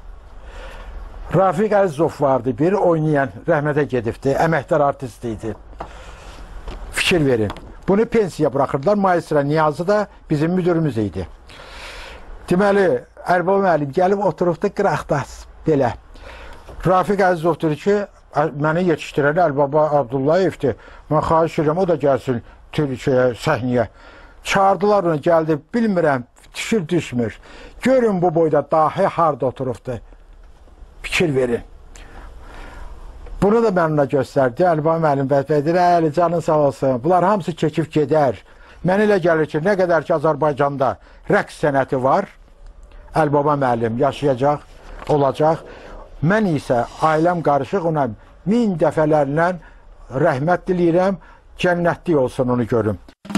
Rafiq Əzizov vardı, biri oynayan, rəhmətə gedibdi, əməkdar artist idi. Fikir verin. Bunu pensiya bırakırdılar. Maestra Niyazı da bizim müdürümüz idi. Deməli, Əlbaba müəllim gəlib oturubdu qıraqda belə. Rafiq Əzizov dedi ki, məni yetişdirən Əlbaba Abdullayevdir. Mən xahiş edirəm, o da gəlsin səhnəyə. Çağırdılar onu, gəldi, bilmirəm, düşmür. Görün bu boyda dahi harda oturubdu. Fikir verin. Bunu da mənimlə göstərdi. Əlibaba müəllim bəsbəydir, əli canın sağ olsun. Bunlar hamısı keçib gedər. Mənə elə gəlir ki, nə qədər ki Azərbaycanda rəqs sənəti var, Əlibaba müəllim yaşayacaq, olacaq. Mən isə ailəm qarışıq ona 1000 dəfələrlə rəhmət diləyirəm, cənnətli olsun onu görüm.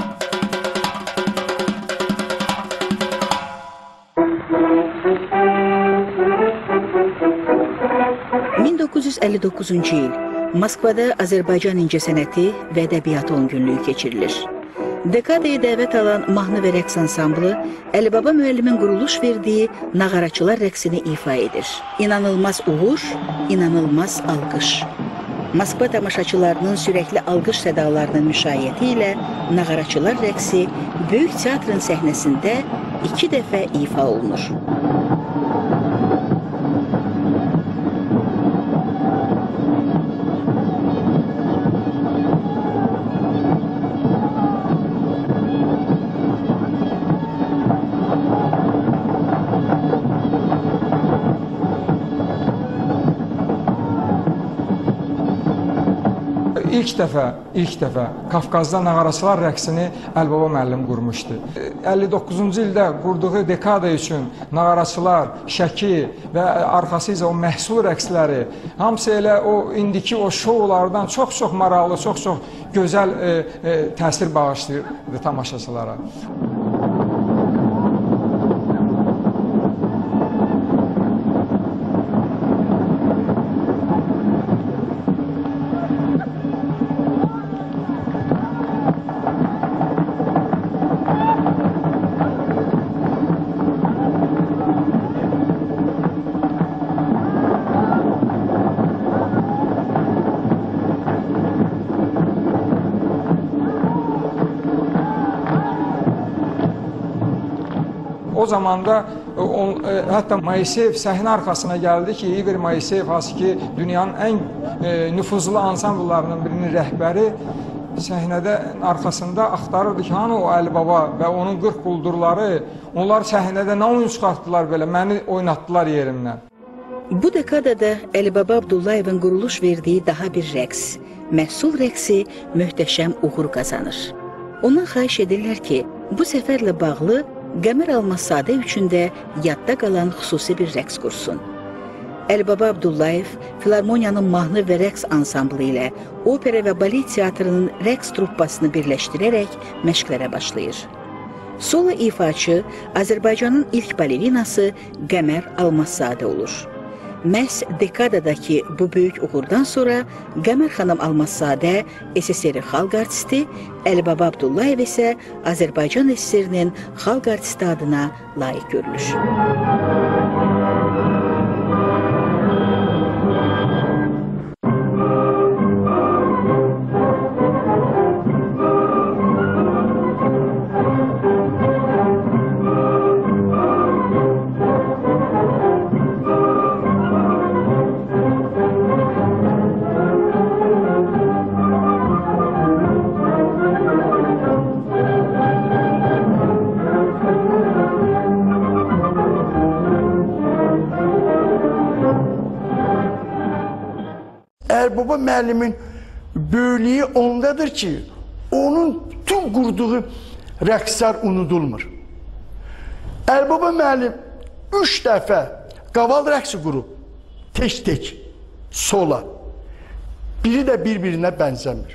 ...1959-cu il Moskvada Azərbaycan İncəsənəti və Ədəbiyyatı 10 günlüyü keçirilir. Dekadaya dəvət alan mahnı və rəqs ansamblı Əlibaba müəllimin quruluş verdiyi nağaraçılar rəqsini ifa edir. İnanılmaz uğur, inanılmaz alqış. Moskva tamaşaçılarının sürəkli alqış sədalarının müşayiəti ilə nağaraçılar rəqsi Böyük Teatrın səhnəsində 2 dəfə ifa olunur. İlk dəfə Qafqazda nağaraçılar rəqsini Əlibaba müəllim qurmuşdu. 59-cu ildə qurduğu dekada üçün nağaraçılar, Şəki və arxasıca o məhsul rəqsləri, hamısı elə o indiki o şoulardan çox-çox maraqlı, çox-çox gözəl təsir bağışlayırdı tamaşaçılara. O zamanda hətta Moiseyev səhnə arxasına gəldi ki, İqor Moiseyev, hansı ki, dünyanın ən nüfuzlu ansambullarının birinin rəhbəri, səhnədə arxasında axtarırdı ki, hanı o Əlibaba və onun 40 quldurları, onlar səhnədə nə oyun çıxartdılar belə, məni oynatdılar yerimdən. Bu dekadada Əlibaba Abdullayevin quruluş verdiyi daha bir rəqs, məhsul rəqsi möhtəşəm uğur qazanır. Ondan xahiş edirlər ki, bu səfərlə bağlı Qəmər Almazzadə üçün də yadda qalan xüsusi bir rəqs qursun. Əlibaba Abdullayev Filarmoniyanın mahnı və rəqs ansamblı ilə opera və balet teatrının rəqs truppasını birləşdirərək məşqlərə başlayır. Solo ifaçı Azərbaycanın ilk balerinası Qəmər Almazzadə olur. Məhz dekadadakı bu böyük uğurdan sonra Qəmər xanım Almazzadə SSR xalq artisti, Əlibaba Abdullayev isə Azərbaycan SSR-nin xalq artisti adına layiq görülür. Əlibaba müəllimin böyüklüyü ondadır ki, onun tüm qurduğu rəqslər unudulmur. Əlibaba müəllim 3 dəfə qaval rəqsi qurub, tək-tək, sola. Biri də bir-birinə bənzəmir.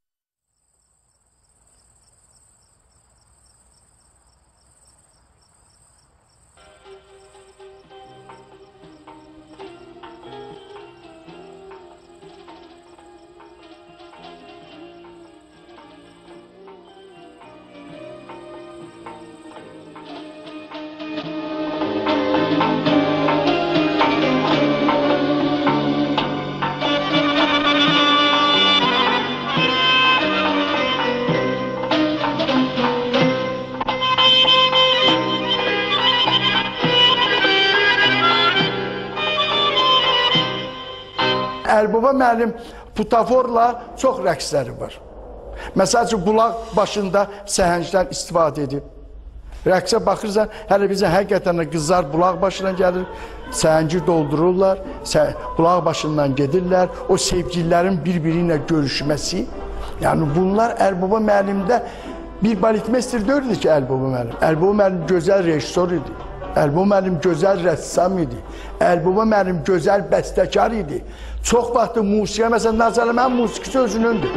Əlibaba müəllim butaforla çox rəqsləri var. Məsəl üçün, bulaq başında səhəncdən istifadə edib. Rəqsə baxırsan, hələ bizə həqiqətən də qızlar bulaq başına gəlir, səhəngir doldururlar, bulaq başından gedirlər, o sevgililərin bir-biri ilə görüşməsi. Yəni bunlar Əlibaba müəllimdə bir baletmeister deyildi ki, Əlibaba müəllim. Əlibaba müəllim gözəl rejissor idi. Əlibaba müəllim gözəl rəssam idi. Əlibaba müəllim gözəl bəstəkar idi. Çox vaxtı musiqiyə, məsələn, Nazarəmənin musiqisi özünündür.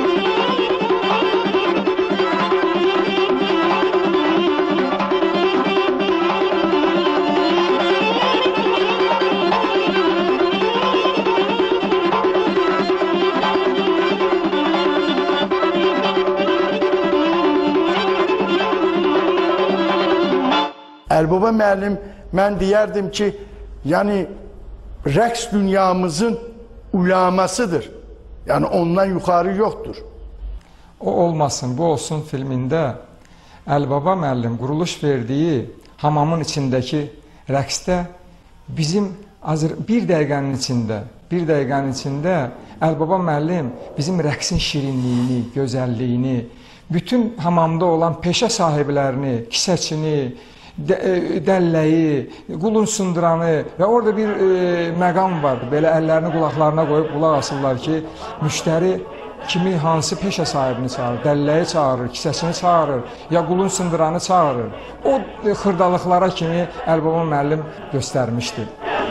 Əlibaba müəllim, mən deyərdim ki, yəni rəqs dünyamızın ulamasıdır. Yəni ondan yuxarı yoxdur. O olmasın, bu olsun filmində Əlibaba müəllim quruluş verdiyi hamamın içindəki rəqsdə bizim bir dəqiqənin içində Əlibaba müəllim bizim rəqsin şirinliyini, gözəlliyini, bütün hamamda olan peşə sahiblərini, kisəçini, dəlləyi, qulun sındıranı və orada bir məqam var, belə əllərini qulaqlarına qoyub qulaq asırlar ki, müştəri kimi, hansı peşə sahibini çağırır, dəlləyi çağırır, kisəsini çağırır, ya qulun sındıranı çağırır. O xırdalıqlara kimi Əlibaba müəllim göstərmişdi.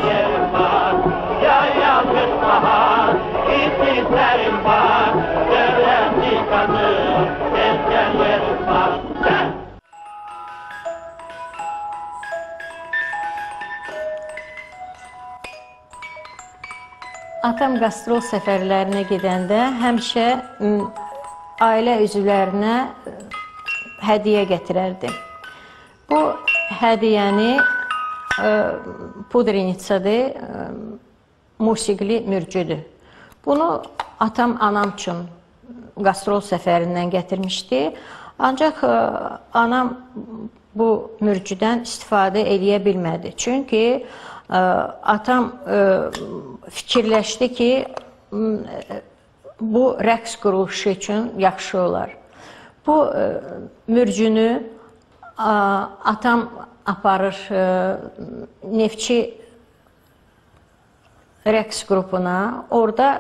Atam qastrol səfərlərinə gedəndə həmişə ailə üzvlərinə hədiyyə gətirərdi. Bu hədiyyəni pudrenitsadır, musiqili mürcüdür. Bunu atam anam üçün qastrol səfərindən gətirmişdi. Ancaq anam bu mürcüdən istifadə eləyə bilmədi. Çünki atam fikirləşdi ki, bu rəqs quruluşu üçün yaxşı olar. Bu mürcünü atam aparır Neftçi rəqs qrupuna. Orada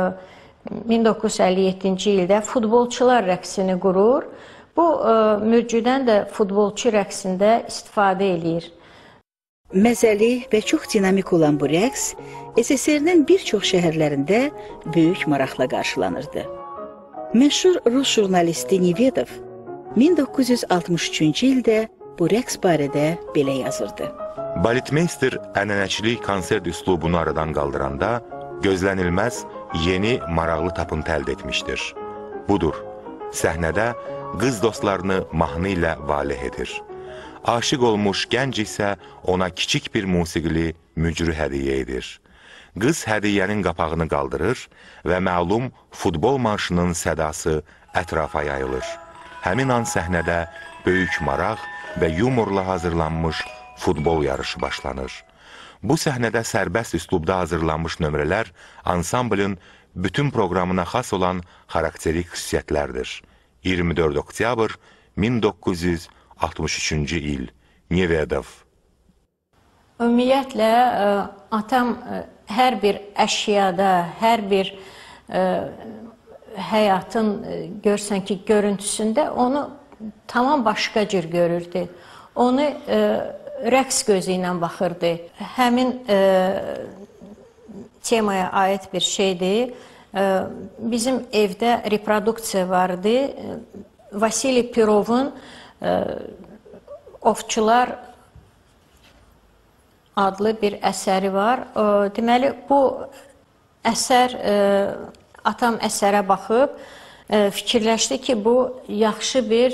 1957-ci ildə futbolçular rəqsini qurur. Bu mürcüdən də futbolçu rəqsində istifadə eləyir. Məzəli və çox dinamik olan bu rəqs SSR-nin bir çox şəhərlərində böyük maraqla qarşılanırdı. Məşhur Rus jurnalisti Nevedov 1963-cü ildə bu rəqs barədə belə yazırdı. Baletmeister ənənəçilik konsert üslubunu aradan qaldıranda gözlənilməz yeni maraqlı tapıntı əldə etmişdir. Budur, səhnədə qız dostlarını mahnı ilə valeh edir. Aşıq olmuş gənc isə ona kiçik bir musiqili mücrü hədiyyə edir. Qız hədiyyənin qapağını qaldırır və məlum futbol marşının sədası ətrafa yayılır. Həmin an səhnədə böyük maraq və yumorla hazırlanmış futbol yarışı başlanır. Bu səhnədə sərbəst üslubda hazırlanmış nömrələr ansamblın bütün proqramına xas olan xarakterik xüsusiyyətlərdir. 24 oktyabr 1963-cü il, Nevedov. Ümumiyyətlə, atam hər bir əşyada, hər bir həyatın görsən ki, görüntüsündə onu tamam başqa cür görürdü. Onu rəqs gözü ilə baxırdı. Həmin temaya aid bir şeydir. Bizim evdə reproduksiya vardı. Vasili Pirovun Ovçular adlı bir əsəri var. Deməli, bu əsər, atam əsərə baxıb fikirləşdi ki, bu yaxşı bir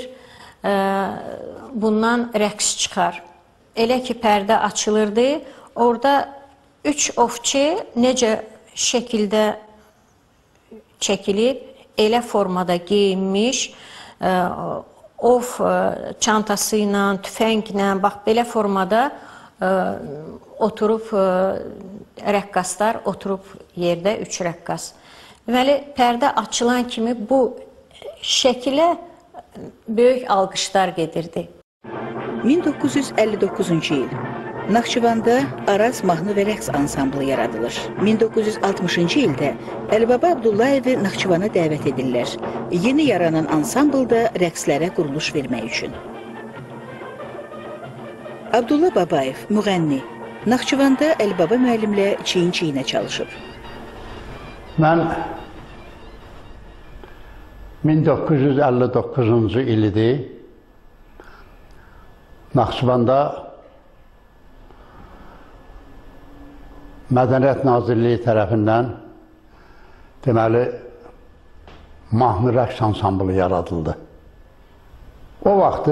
bundan rəqs çıxar. Elə ki, pərdə açılırdı, orada 3 ovçu necə şəkildə çəkilib, elə formada geyinmiş, ov çantası ilə, tüfənglə, bax, belə formada oturub, rəqqaslar oturub yerdə, 3 rəqqas. Deməli, pərdə açılan kimi bu şəkilə böyük alqışlar gedirdi. 1959-cu il. Naxçıvanda Araz mahnı və rəqs ansamblı yaradılır. 1960-cı ildə Əlibaba Abdullayevi Naxçıvana dəvət edirlər. Yeni yaranan ansamblda rəqslərə quruluş vermək üçün. Abdullah Babayev, müğənni, Naxçıvanda Əlibaba müəllimlə çiyin-çiyinə çalışıb. Mən 1959-cu il idi. Naxçıvanda Mədəniyyət Nazirliyi tərəfindən deməli mahnı rəqs ansamblı yaradıldı. O vaxtı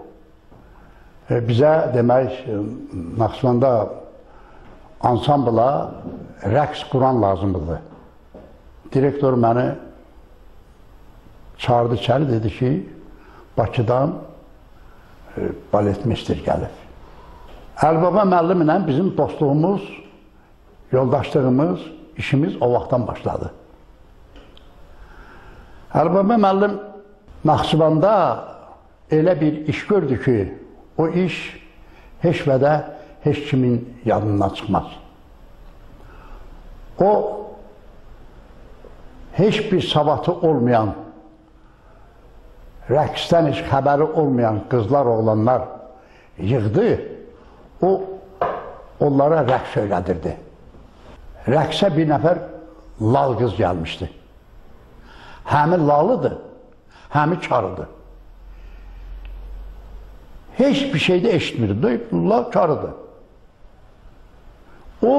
bizə demək Naxçıvanda ansambla rəqs quran lazımdır. Direktor məni çağırdı içəri, dedi ki, Bakıdan baletmeister gəlib. Əlibaba müəllimlə bizim dostluğumuz, yoldaşlığımız, işimiz o vaxtdan başladı. Əlibaba müəllim Naxçıvanda elə bir iş gördü ki, o iş heç vədə heç kimin yadından çıxmaz. O, heç bir savati olmayan, rəqsdən heç xəbəri olmayan qızlar, oğlanlar yığdı, o onlara rəqs söylədirdi. Rəqsə bir nəfər lal qız gəlmişdi. Həmi lalıdır, həmi karıdır. Heç bir şey də eşitmirdi, lal karıdır. O,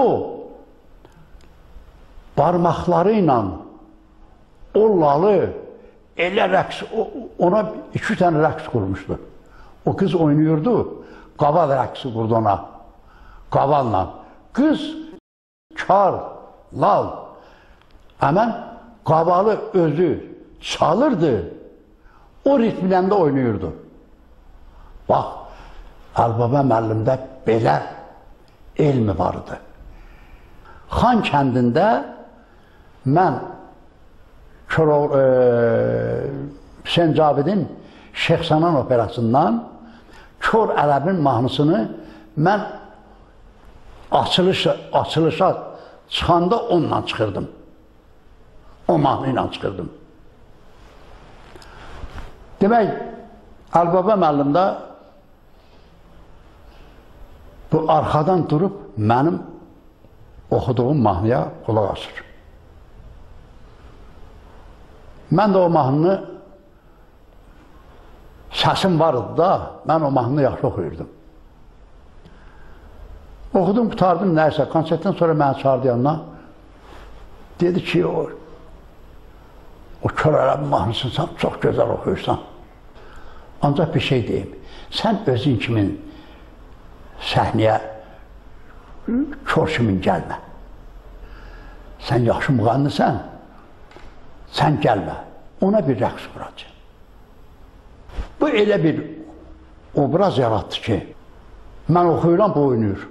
barmaqları ilə o lalı elə rəqs, ona 2 tane rəqs qurmuşdu. O qız oynayırdı, qaval rəqsi qurdu ona, qavalla. Qız kar, lal, həmən qavalı özü çalırdı, o ritmləndə oynayırdı. Bax, Əlibaba müəllimdə belə elmi vardı. Xan kəndində mən Hüseyin Cavidin Şeyxsanan operasından Kör Ərəbin mahnısını mən açılışa çıxanda onunla çıxırdım. O mahnı ilə çıxırdım. Demək, Əlibaba müəllimdə bu arxadan durub mənim oxuduğum mahnıya qulaq asır. Mən də o mahnını, səsim vardı da, mən o mahnını yaxşı oxuyurdum. Oxudum, qutardım nəysə, konsertdən sonra məni çağırdı yanına. Dedi ki, o Kör Ərəb mahnısını sən çox gözəl oxuyursan. Ancaq bir şey deyim, sən özün kimin səhnəyə kör kimin gəlmə. Sən yaxşı müğənnisən, sən gəlmə, ona bir rəqs quracaq. Bu elə bir obraz yarattı ki, mən oxuyuram, bu oynayır.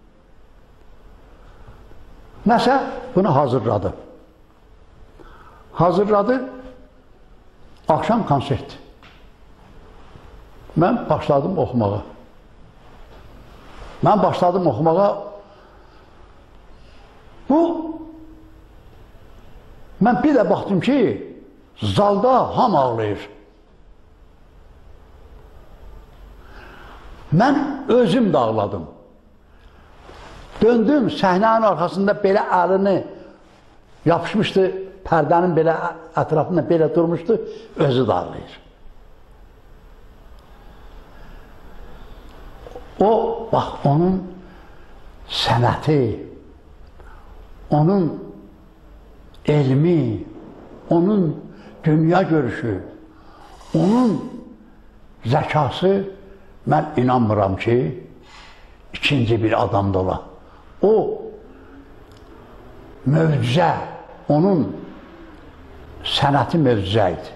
Nəsə, bunu hazırladı. Hazırladı, axşam konsert. Mən başladım oxumağa. Mən bir də baxdım ki, zalda ham ağlayır. Mən özüm də ağladım. Döndüm, səhnənin arxasında belə əlini yapışmışdı, pərdənin belə ətrafında belə durmuşdu, özü də ağlayır. O, bax, onun sənəti, onun elmi, onun dünya görüşü, onun zəkası, mən inanmıram ki, ikinci bir adamda ola. O, möcüzə, onun sənəti möcüzə idi.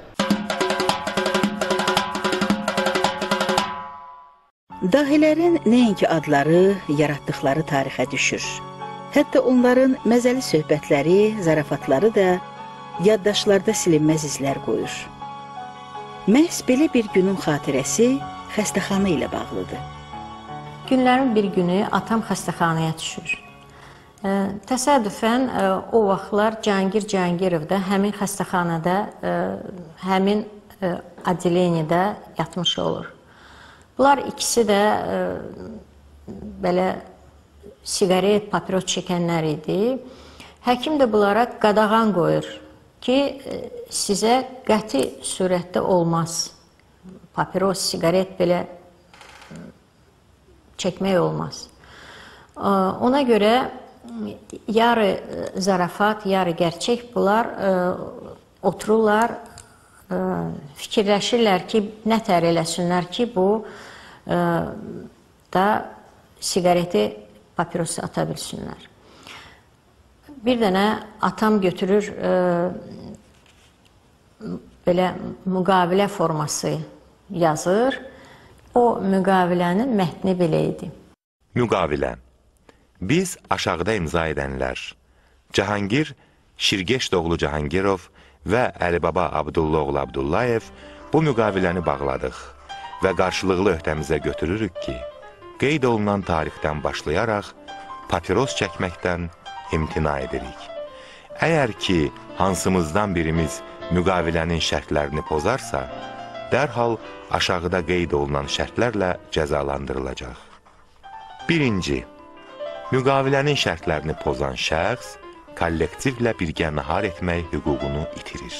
Dahilərin nəinki adları, yaratdıqları tarixə düşür. Hətta onların məzəli söhbətləri, zarafatları da yaddaşlarda silinməz izlər qoyur. Məhz belə bir günün xatirəsi xəstəxana ilə bağlıdır. Günlərin bir günü atam xəstəxanaya düşür. Təsadüfən o vaxtlar Cahangir Cahangirov da həmin xəstəxanada, həmin addeleniyyədə yatmış olur. Bunlar ikisi də belə sigaret, papiros çəkənlər idi. Həkim də bunlara qadağan qoyur ki, sizə qəti surətdə olmaz. Papiros, sigaret belə çəkmək olmaz. Ona görə yarı zarafat, yarı gerçək bunlar otururlar, fikirləşirlər ki, nə tər eləsinlər ki, bu da sigareti, papirosu ata bilsinlər. Bir dənə atam götürür belə müqavilə forması yazır. O müqavilənin mətni belə idi. Müqavilə. Biz aşağıda imza edənlər Cahangir Şirgeşdoğlu Cahangirov və Əlibaba Abdullaoğlu Abdullayev bu müqaviləni bağladıq və qarşılıqlı öhdəmizə götürürük ki, qeyd olunan tarixdən başlayaraq papiros çəkməkdən imtina edirik. Əgər ki, hansımızdan birimiz müqavilənin şərtlərini pozarsa, dərhal aşağıda qeyd olunan şərtlərlə cəzalandırılacaq. 1. Müqavilənin şərtlərini pozan şəxs kollektivlə birgə nahar etmək hüququnu itirir.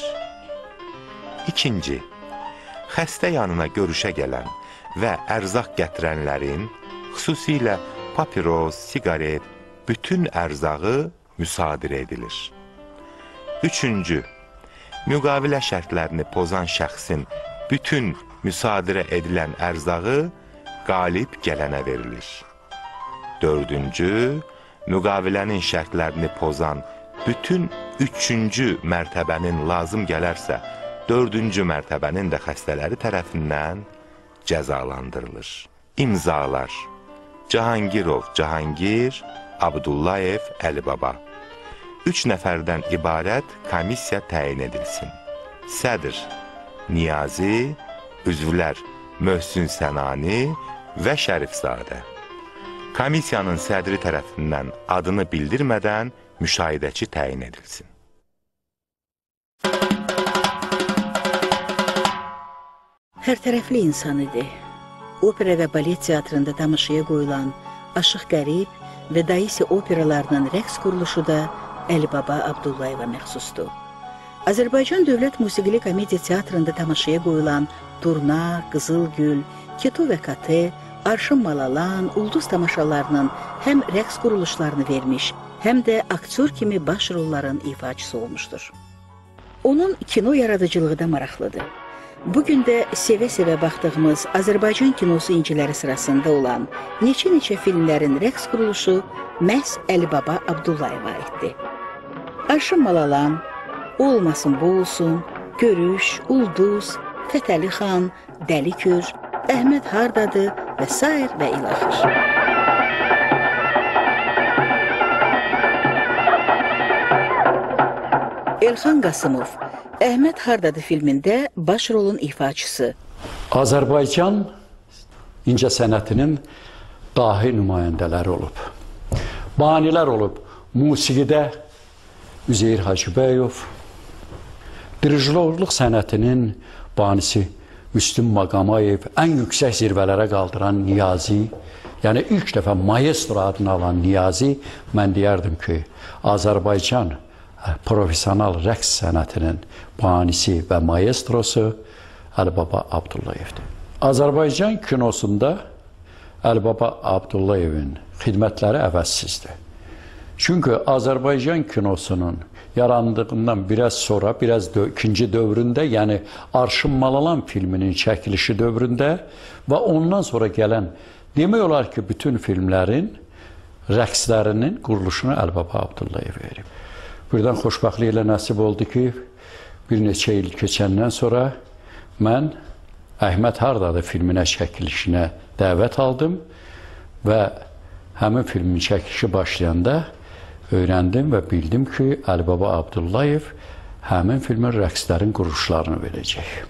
2. Xəstə yanına görüşə gələn və ərzaq gətirənlərin, xüsusilə papiros, sigaret, bütün ərzağı müsadirə edilir. 3. Müqavilə şərtlərini pozan şəxsin bütün müsadirə edilən ərzağı qalib gələnə verilir. 4. Müqavilənin şərtlərini pozan bütün 3-cü mərtəbənin lazım gələrsə, 4-cü mərtəbənin də xəstələri tərəfindən cəzalandırılır. İmzalar: Cahangirov Cahangir, Abdullayev Əlibaba. 3 nəfərdən ibarət komissiya təyin edilsin. Sədr Niyazi, üzvlər Möhsün Sənani və Şərifzadə. Komissiyanın sədri tərəfindən adını bildirmədən müşahidəçi təyin edilsin. Hərtərəfli insan idi. Opera və balet teatrında tamaşaya qoyulan Aşıq Qərib və Daisi operalarının rəqs quruluşu da Əlibaba Abdullayeva məxsusdur. Azərbaycan Dövlət Musiqili Komediya Teatrında tamaşaya qoyulan Durna, Qızılgül, Keto və Kate, Arşın Malalan, Ulduz tamaşalarının həm rəqs quruluşlarını vermiş, həm də aktyor kimi baş rolların ifaçısı olmuşdur. Onun kino yaradıcılığı da maraqlıdır. Bugün də sevə-sevə baxdığımız Azərbaycan kinosu inciləri sırasında olan neçə filmlərin rəqs quruluşu məhz Əlibaba Abdullayeva aiddir. Arşın Malalan, Olmasın bu olsun, Görüş, Ulduz, Fətəli xan, Dəli Kür, Əhməd hardadır və s. və ilaxır. Elxan Qasımov, Əhməd hardadır filmində baş rolun ifaçısı. Azərbaycan incəsənətinin dahi nümayəndələri olub. Banilər olub. Musiqidə Üzeyir Hacıbəyov, dirijorluq sənətinin banisi Müslüm Maqamayev, ən yüksək zirvələrə qaldıran Niyazi, yəni ilk dəfə maestro adını alan Niyazi, mən deyərdim ki, Azərbaycan profesional rəqs sənətinin banisi və maestrosu Əlibaba Abdullayevdir. Azərbaycan kinosunda Əlibaba Abdullayevin xidmətləri əvəzsizdir. Çünki Azərbaycan kinosunun yarandığından biraz sonra, biraz ikinci dövründə, yəni Arşın Malalan filminin çəkilişi dövründə və ondan sonra gələn, demək olar ki, bütün filmlərin rəqslərinin quruluşunu Əlibaba Abdullayev verib. Birdən xoşbəxtliklə nəsib oldu ki, bir neçə il keçəndən sonra mən Əhməd hardadır filminə çəkilişinə dəvət aldım və həmin filmin çəkilişi başlayanda öyrəndim və bildim ki, Əlibaba Abdullayev həmin filmin rəqslərin quruluşlarını verəcək.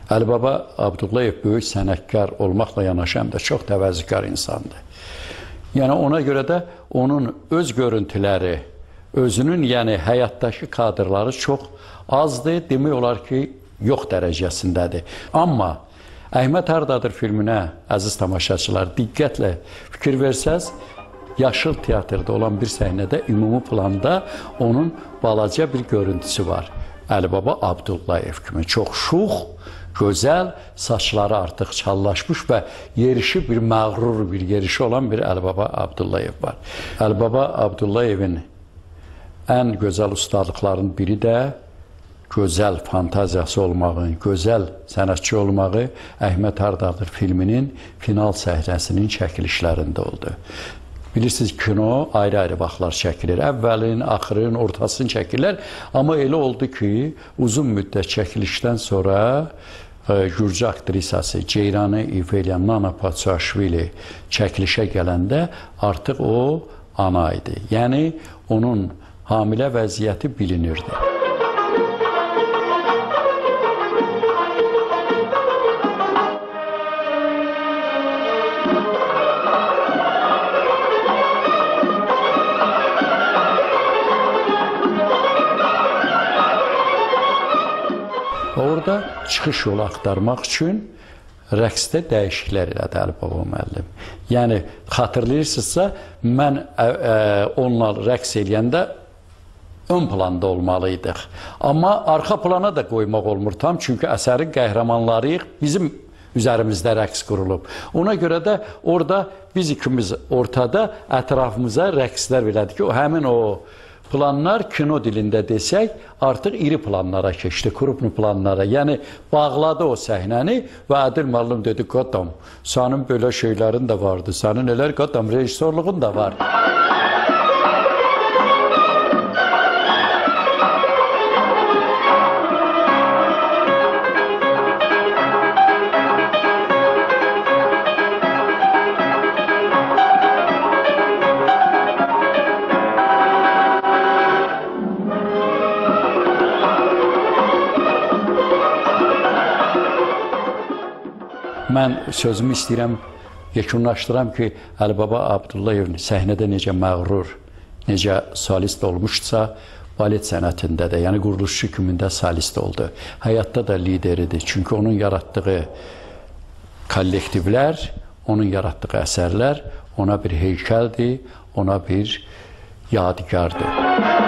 Əlibaba Abdullayev böyük sənətkar olmaqla yanaşı həm də çox təvəzzükar insandır. Yəni ona görə də onun öz görüntüləri, özünün yəni həyatdakı kadrları çox azdır, demək olar ki, yox dərəcəsindədir. Amma Əhməd Hardadır filminə, əziz tamaşaçılar, diqqətlə fikir versəz, Yaşıl teatrda olan bir səhnədə ümumi planda onun balaca bir görüntüsü var. Əlibaba Abdullayev kimi çox şux, gözəl, saçları artıq çallaşmış və yerişi bir məğrur bir yerişi olan bir Əlibaba Abdullayev var. Əlibaba Abdullayevin ən gözəl ustalıqların biri də gözəl fantaziyası olmağın, gözəl sənətçi olmağı Əhməd Hardadır filminin final səhnəsinin çəkilişlərində oldu. Bilirsiniz, kino ayrı-ayrı vaxtlar çəkilir. Əvvəlin, axırın, ortasını çəkirlər. Amma elə oldu ki, uzun müddət çəkilişdən sonra Gürcü aktrisası Ceyranı ifa edən Nana Padşahvili çəkilişə gələndə artıq o ana idi. Yəni, onun hamilə vəziyyəti bilinirdi. Orada çıxış yolu axtarmaq üçün rəqsdə dəyişikliklər elədi Əlibaba müəllim. Yəni, xatırlayırsınızsa, mən onunla rəqs eləyəndə ön planda olmalıydıq. Amma arxa plana da qoymaq olmur tam, çünki əsərin qəhrəmanlarıyıq, bizim üzərimizdə rəqs qurulub. Ona görə də orada biz ikimiz ortada ətrafımıza rəqslər elədik ki, həmin o planlar kino dilində desək, artıq iri planlara keçdi, kruplu planlara. Yəni, bağladı o səhnəni və Adil müəllim dedi, qadam, sənin belə şeylərin də vardı, sənin elə qadam, rejissorluğun da var. Mən sözümü istəyirəm, yekunlaşdıram ki, Əlibaba Abdullayev səhnədə necə məğrur, necə solist olmuşsa, balet sənətində də, yəni quruluşçu kimində solist oldu. Həyatda da lideridir. Çünki onun yaratdığı kollektivlər, onun yaratdığı əsərlər ona bir heykəldir, ona bir yadigardır.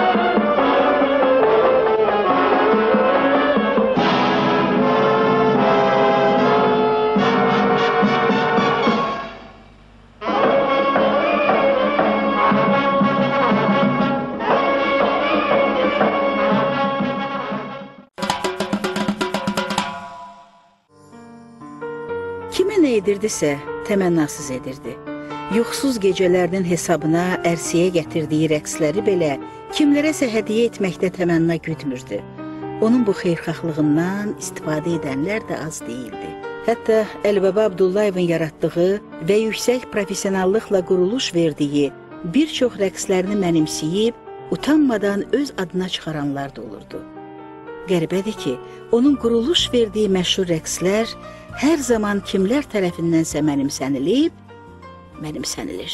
edirdisə, təmənnasız edirdi. Yuxusuz gecələrinin hesabına ərsiyə gətirdiyi rəqsləri belə kimlərəsə hədiyyə etməkdə təmənna güdmürdü. Onun bu xeyirxahlığından istifadə edənlər də az deyildi. Hətta Əlibaba Abdullayevin yaratdığı və yüksək professionallıqla quruluş verdiyi bir çox rəqslərini mənimsəyib, utanmadan öz adına çıxaranlar da olurdu. Qəribədir ki, onun quruluş verdiyi məşhur rəqslər hər zaman kimlər tərəfindənsə mənimsənilib, mənimsənilir.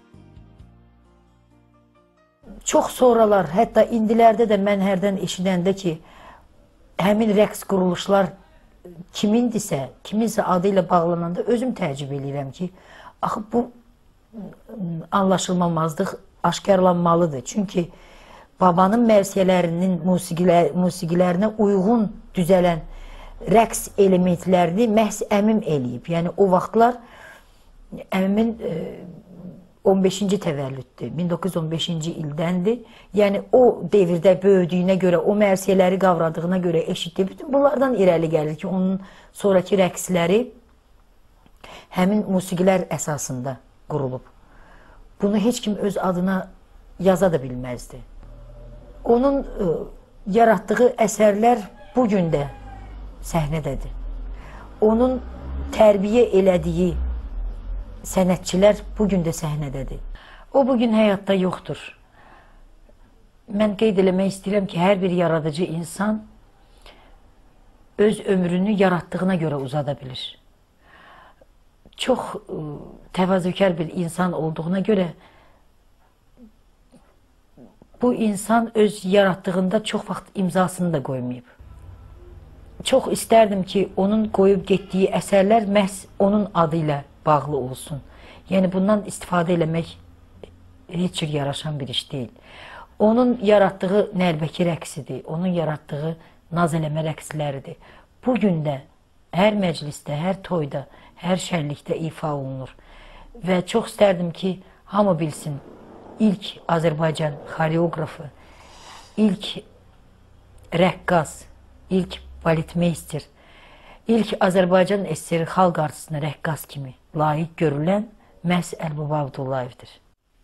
Çox sonralar, hətta indilərdə də mən hərdən eşidəndə ki, həmin rəqs quruluşlar kimindirsə, kiminsə adı ilə bağlananda özüm təəccüb edirəm ki, axı bu anlaşılmamazlıq aşkarlanmalıdır. Çünki babanın mərsiyələrinin musiqilərinə uyğun düzələn rəqs elementlərini məhz əmim eləyib. Yəni o vaxtlar əmimin 15-ci təvəllüddür, 1915-ci ildəndir. Yəni o devirdə böyüdüyünə görə, o mərsiyələri qavradığına görə eşitdi. Bütün bunlardan irəli gəlir ki, onun sonraki rəqsləri həmin musiqilər əsasında qurulub. Bunu heç kim öz adına yaza da bilməzdi. Onun yaratdığı əsərlər bugün də səhnədədir. Onun tərbiyə elədiyi sənətçilər bugün də səhnədədir. O bugün həyatda yoxdur. Mən qeyd eləmək istəyirəm ki, hər bir yaradıcı insan öz ömrünü yaratdığına görə uzada bilir. Çox təvazökar bir insan olduğuna görə bu insan öz yaratdığında çox vaxt imzasını da qoymayıb. Çox istərdim ki, onun qoyub getdiyi əsərlər məhz onun adı ilə bağlı olsun. Yəni bundan istifadə eləmək heç cür yaraşan bir iş deyil. Onun yaratdığı nəlbəki rəqsidir, onun yaratdığı naz eləmə rəqsləridir. Bugün də hər məclisdə, hər toyda, hər şənlikdə ifa olunur. Və çox istərdim ki, hamı bilsin, ilk Azərbaycan xoreoqrafı, ilk rəqqas, ilk baletmeyster, ilk Azərbaycan SSR xalq artistine rəqqas kimi layiq görülən məhz Əlibaba Abdullayevdir.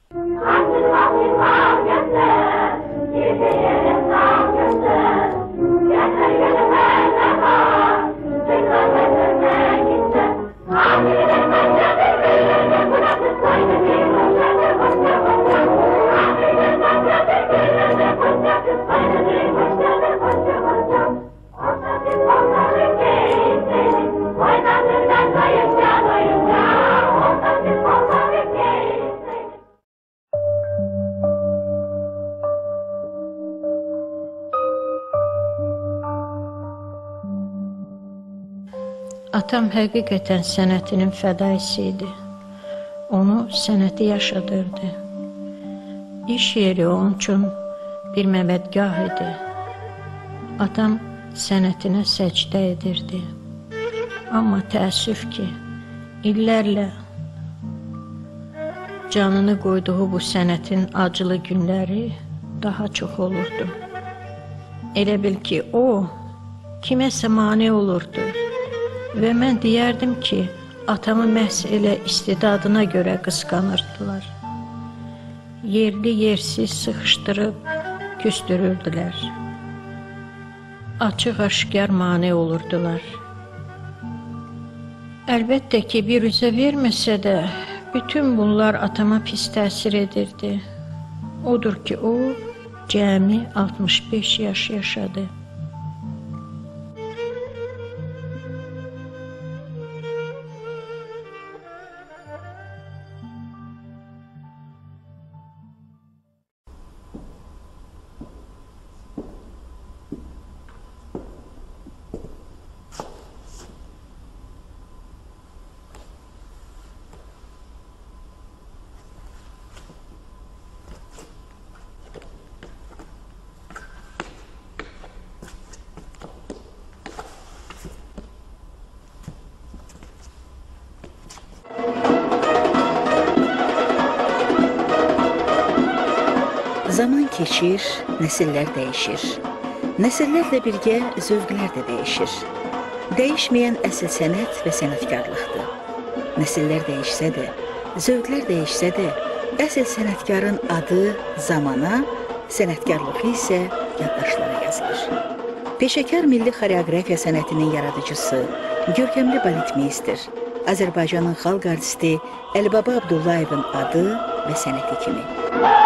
Atam həqiqətən sənətinin fədaisi idi. Onu sənəti yaşadırdı. İş yeri onun üçün bir məbədgah idi. Atam sənətinə səcdə edirdi. Amma təəssüf ki, illərlə canını qoyduğu bu sənətin acılı günləri daha çox olurdu. Elə bil ki, o kiməsə mane olurdu. Və mən deyərdim ki, atamı məhz elə istidadına görə qısqanırdılar. Yerli yersiz sıxışdırıb küstürürdülər. Açıq-aşkar mane olurdular. Əlbəttə ki, bir üzə verməsə də, bütün bunlar atama pis təsir edirdi. Odur ki, o cəmi 65 yaş yaşadı. Zaman keçir, nəsillər dəyişir. Nəsillərlə birgə zövqlər də dəyişir. Dəyişməyən əsl sənət və sənətkarlıqdır. Nəsillər dəyişsə də, zövqlər dəyişsə də, əsl sənətkarın adı zamana, sənətkarlığı isə yaddaşlara yazılır. Peşəkar milli xoreografiya sənətinin yaradıcısı, görkəmli baletmeyster, Azərbaycanın xalq artisti Əlibaba Abdullayevin adı və sənəti kimi.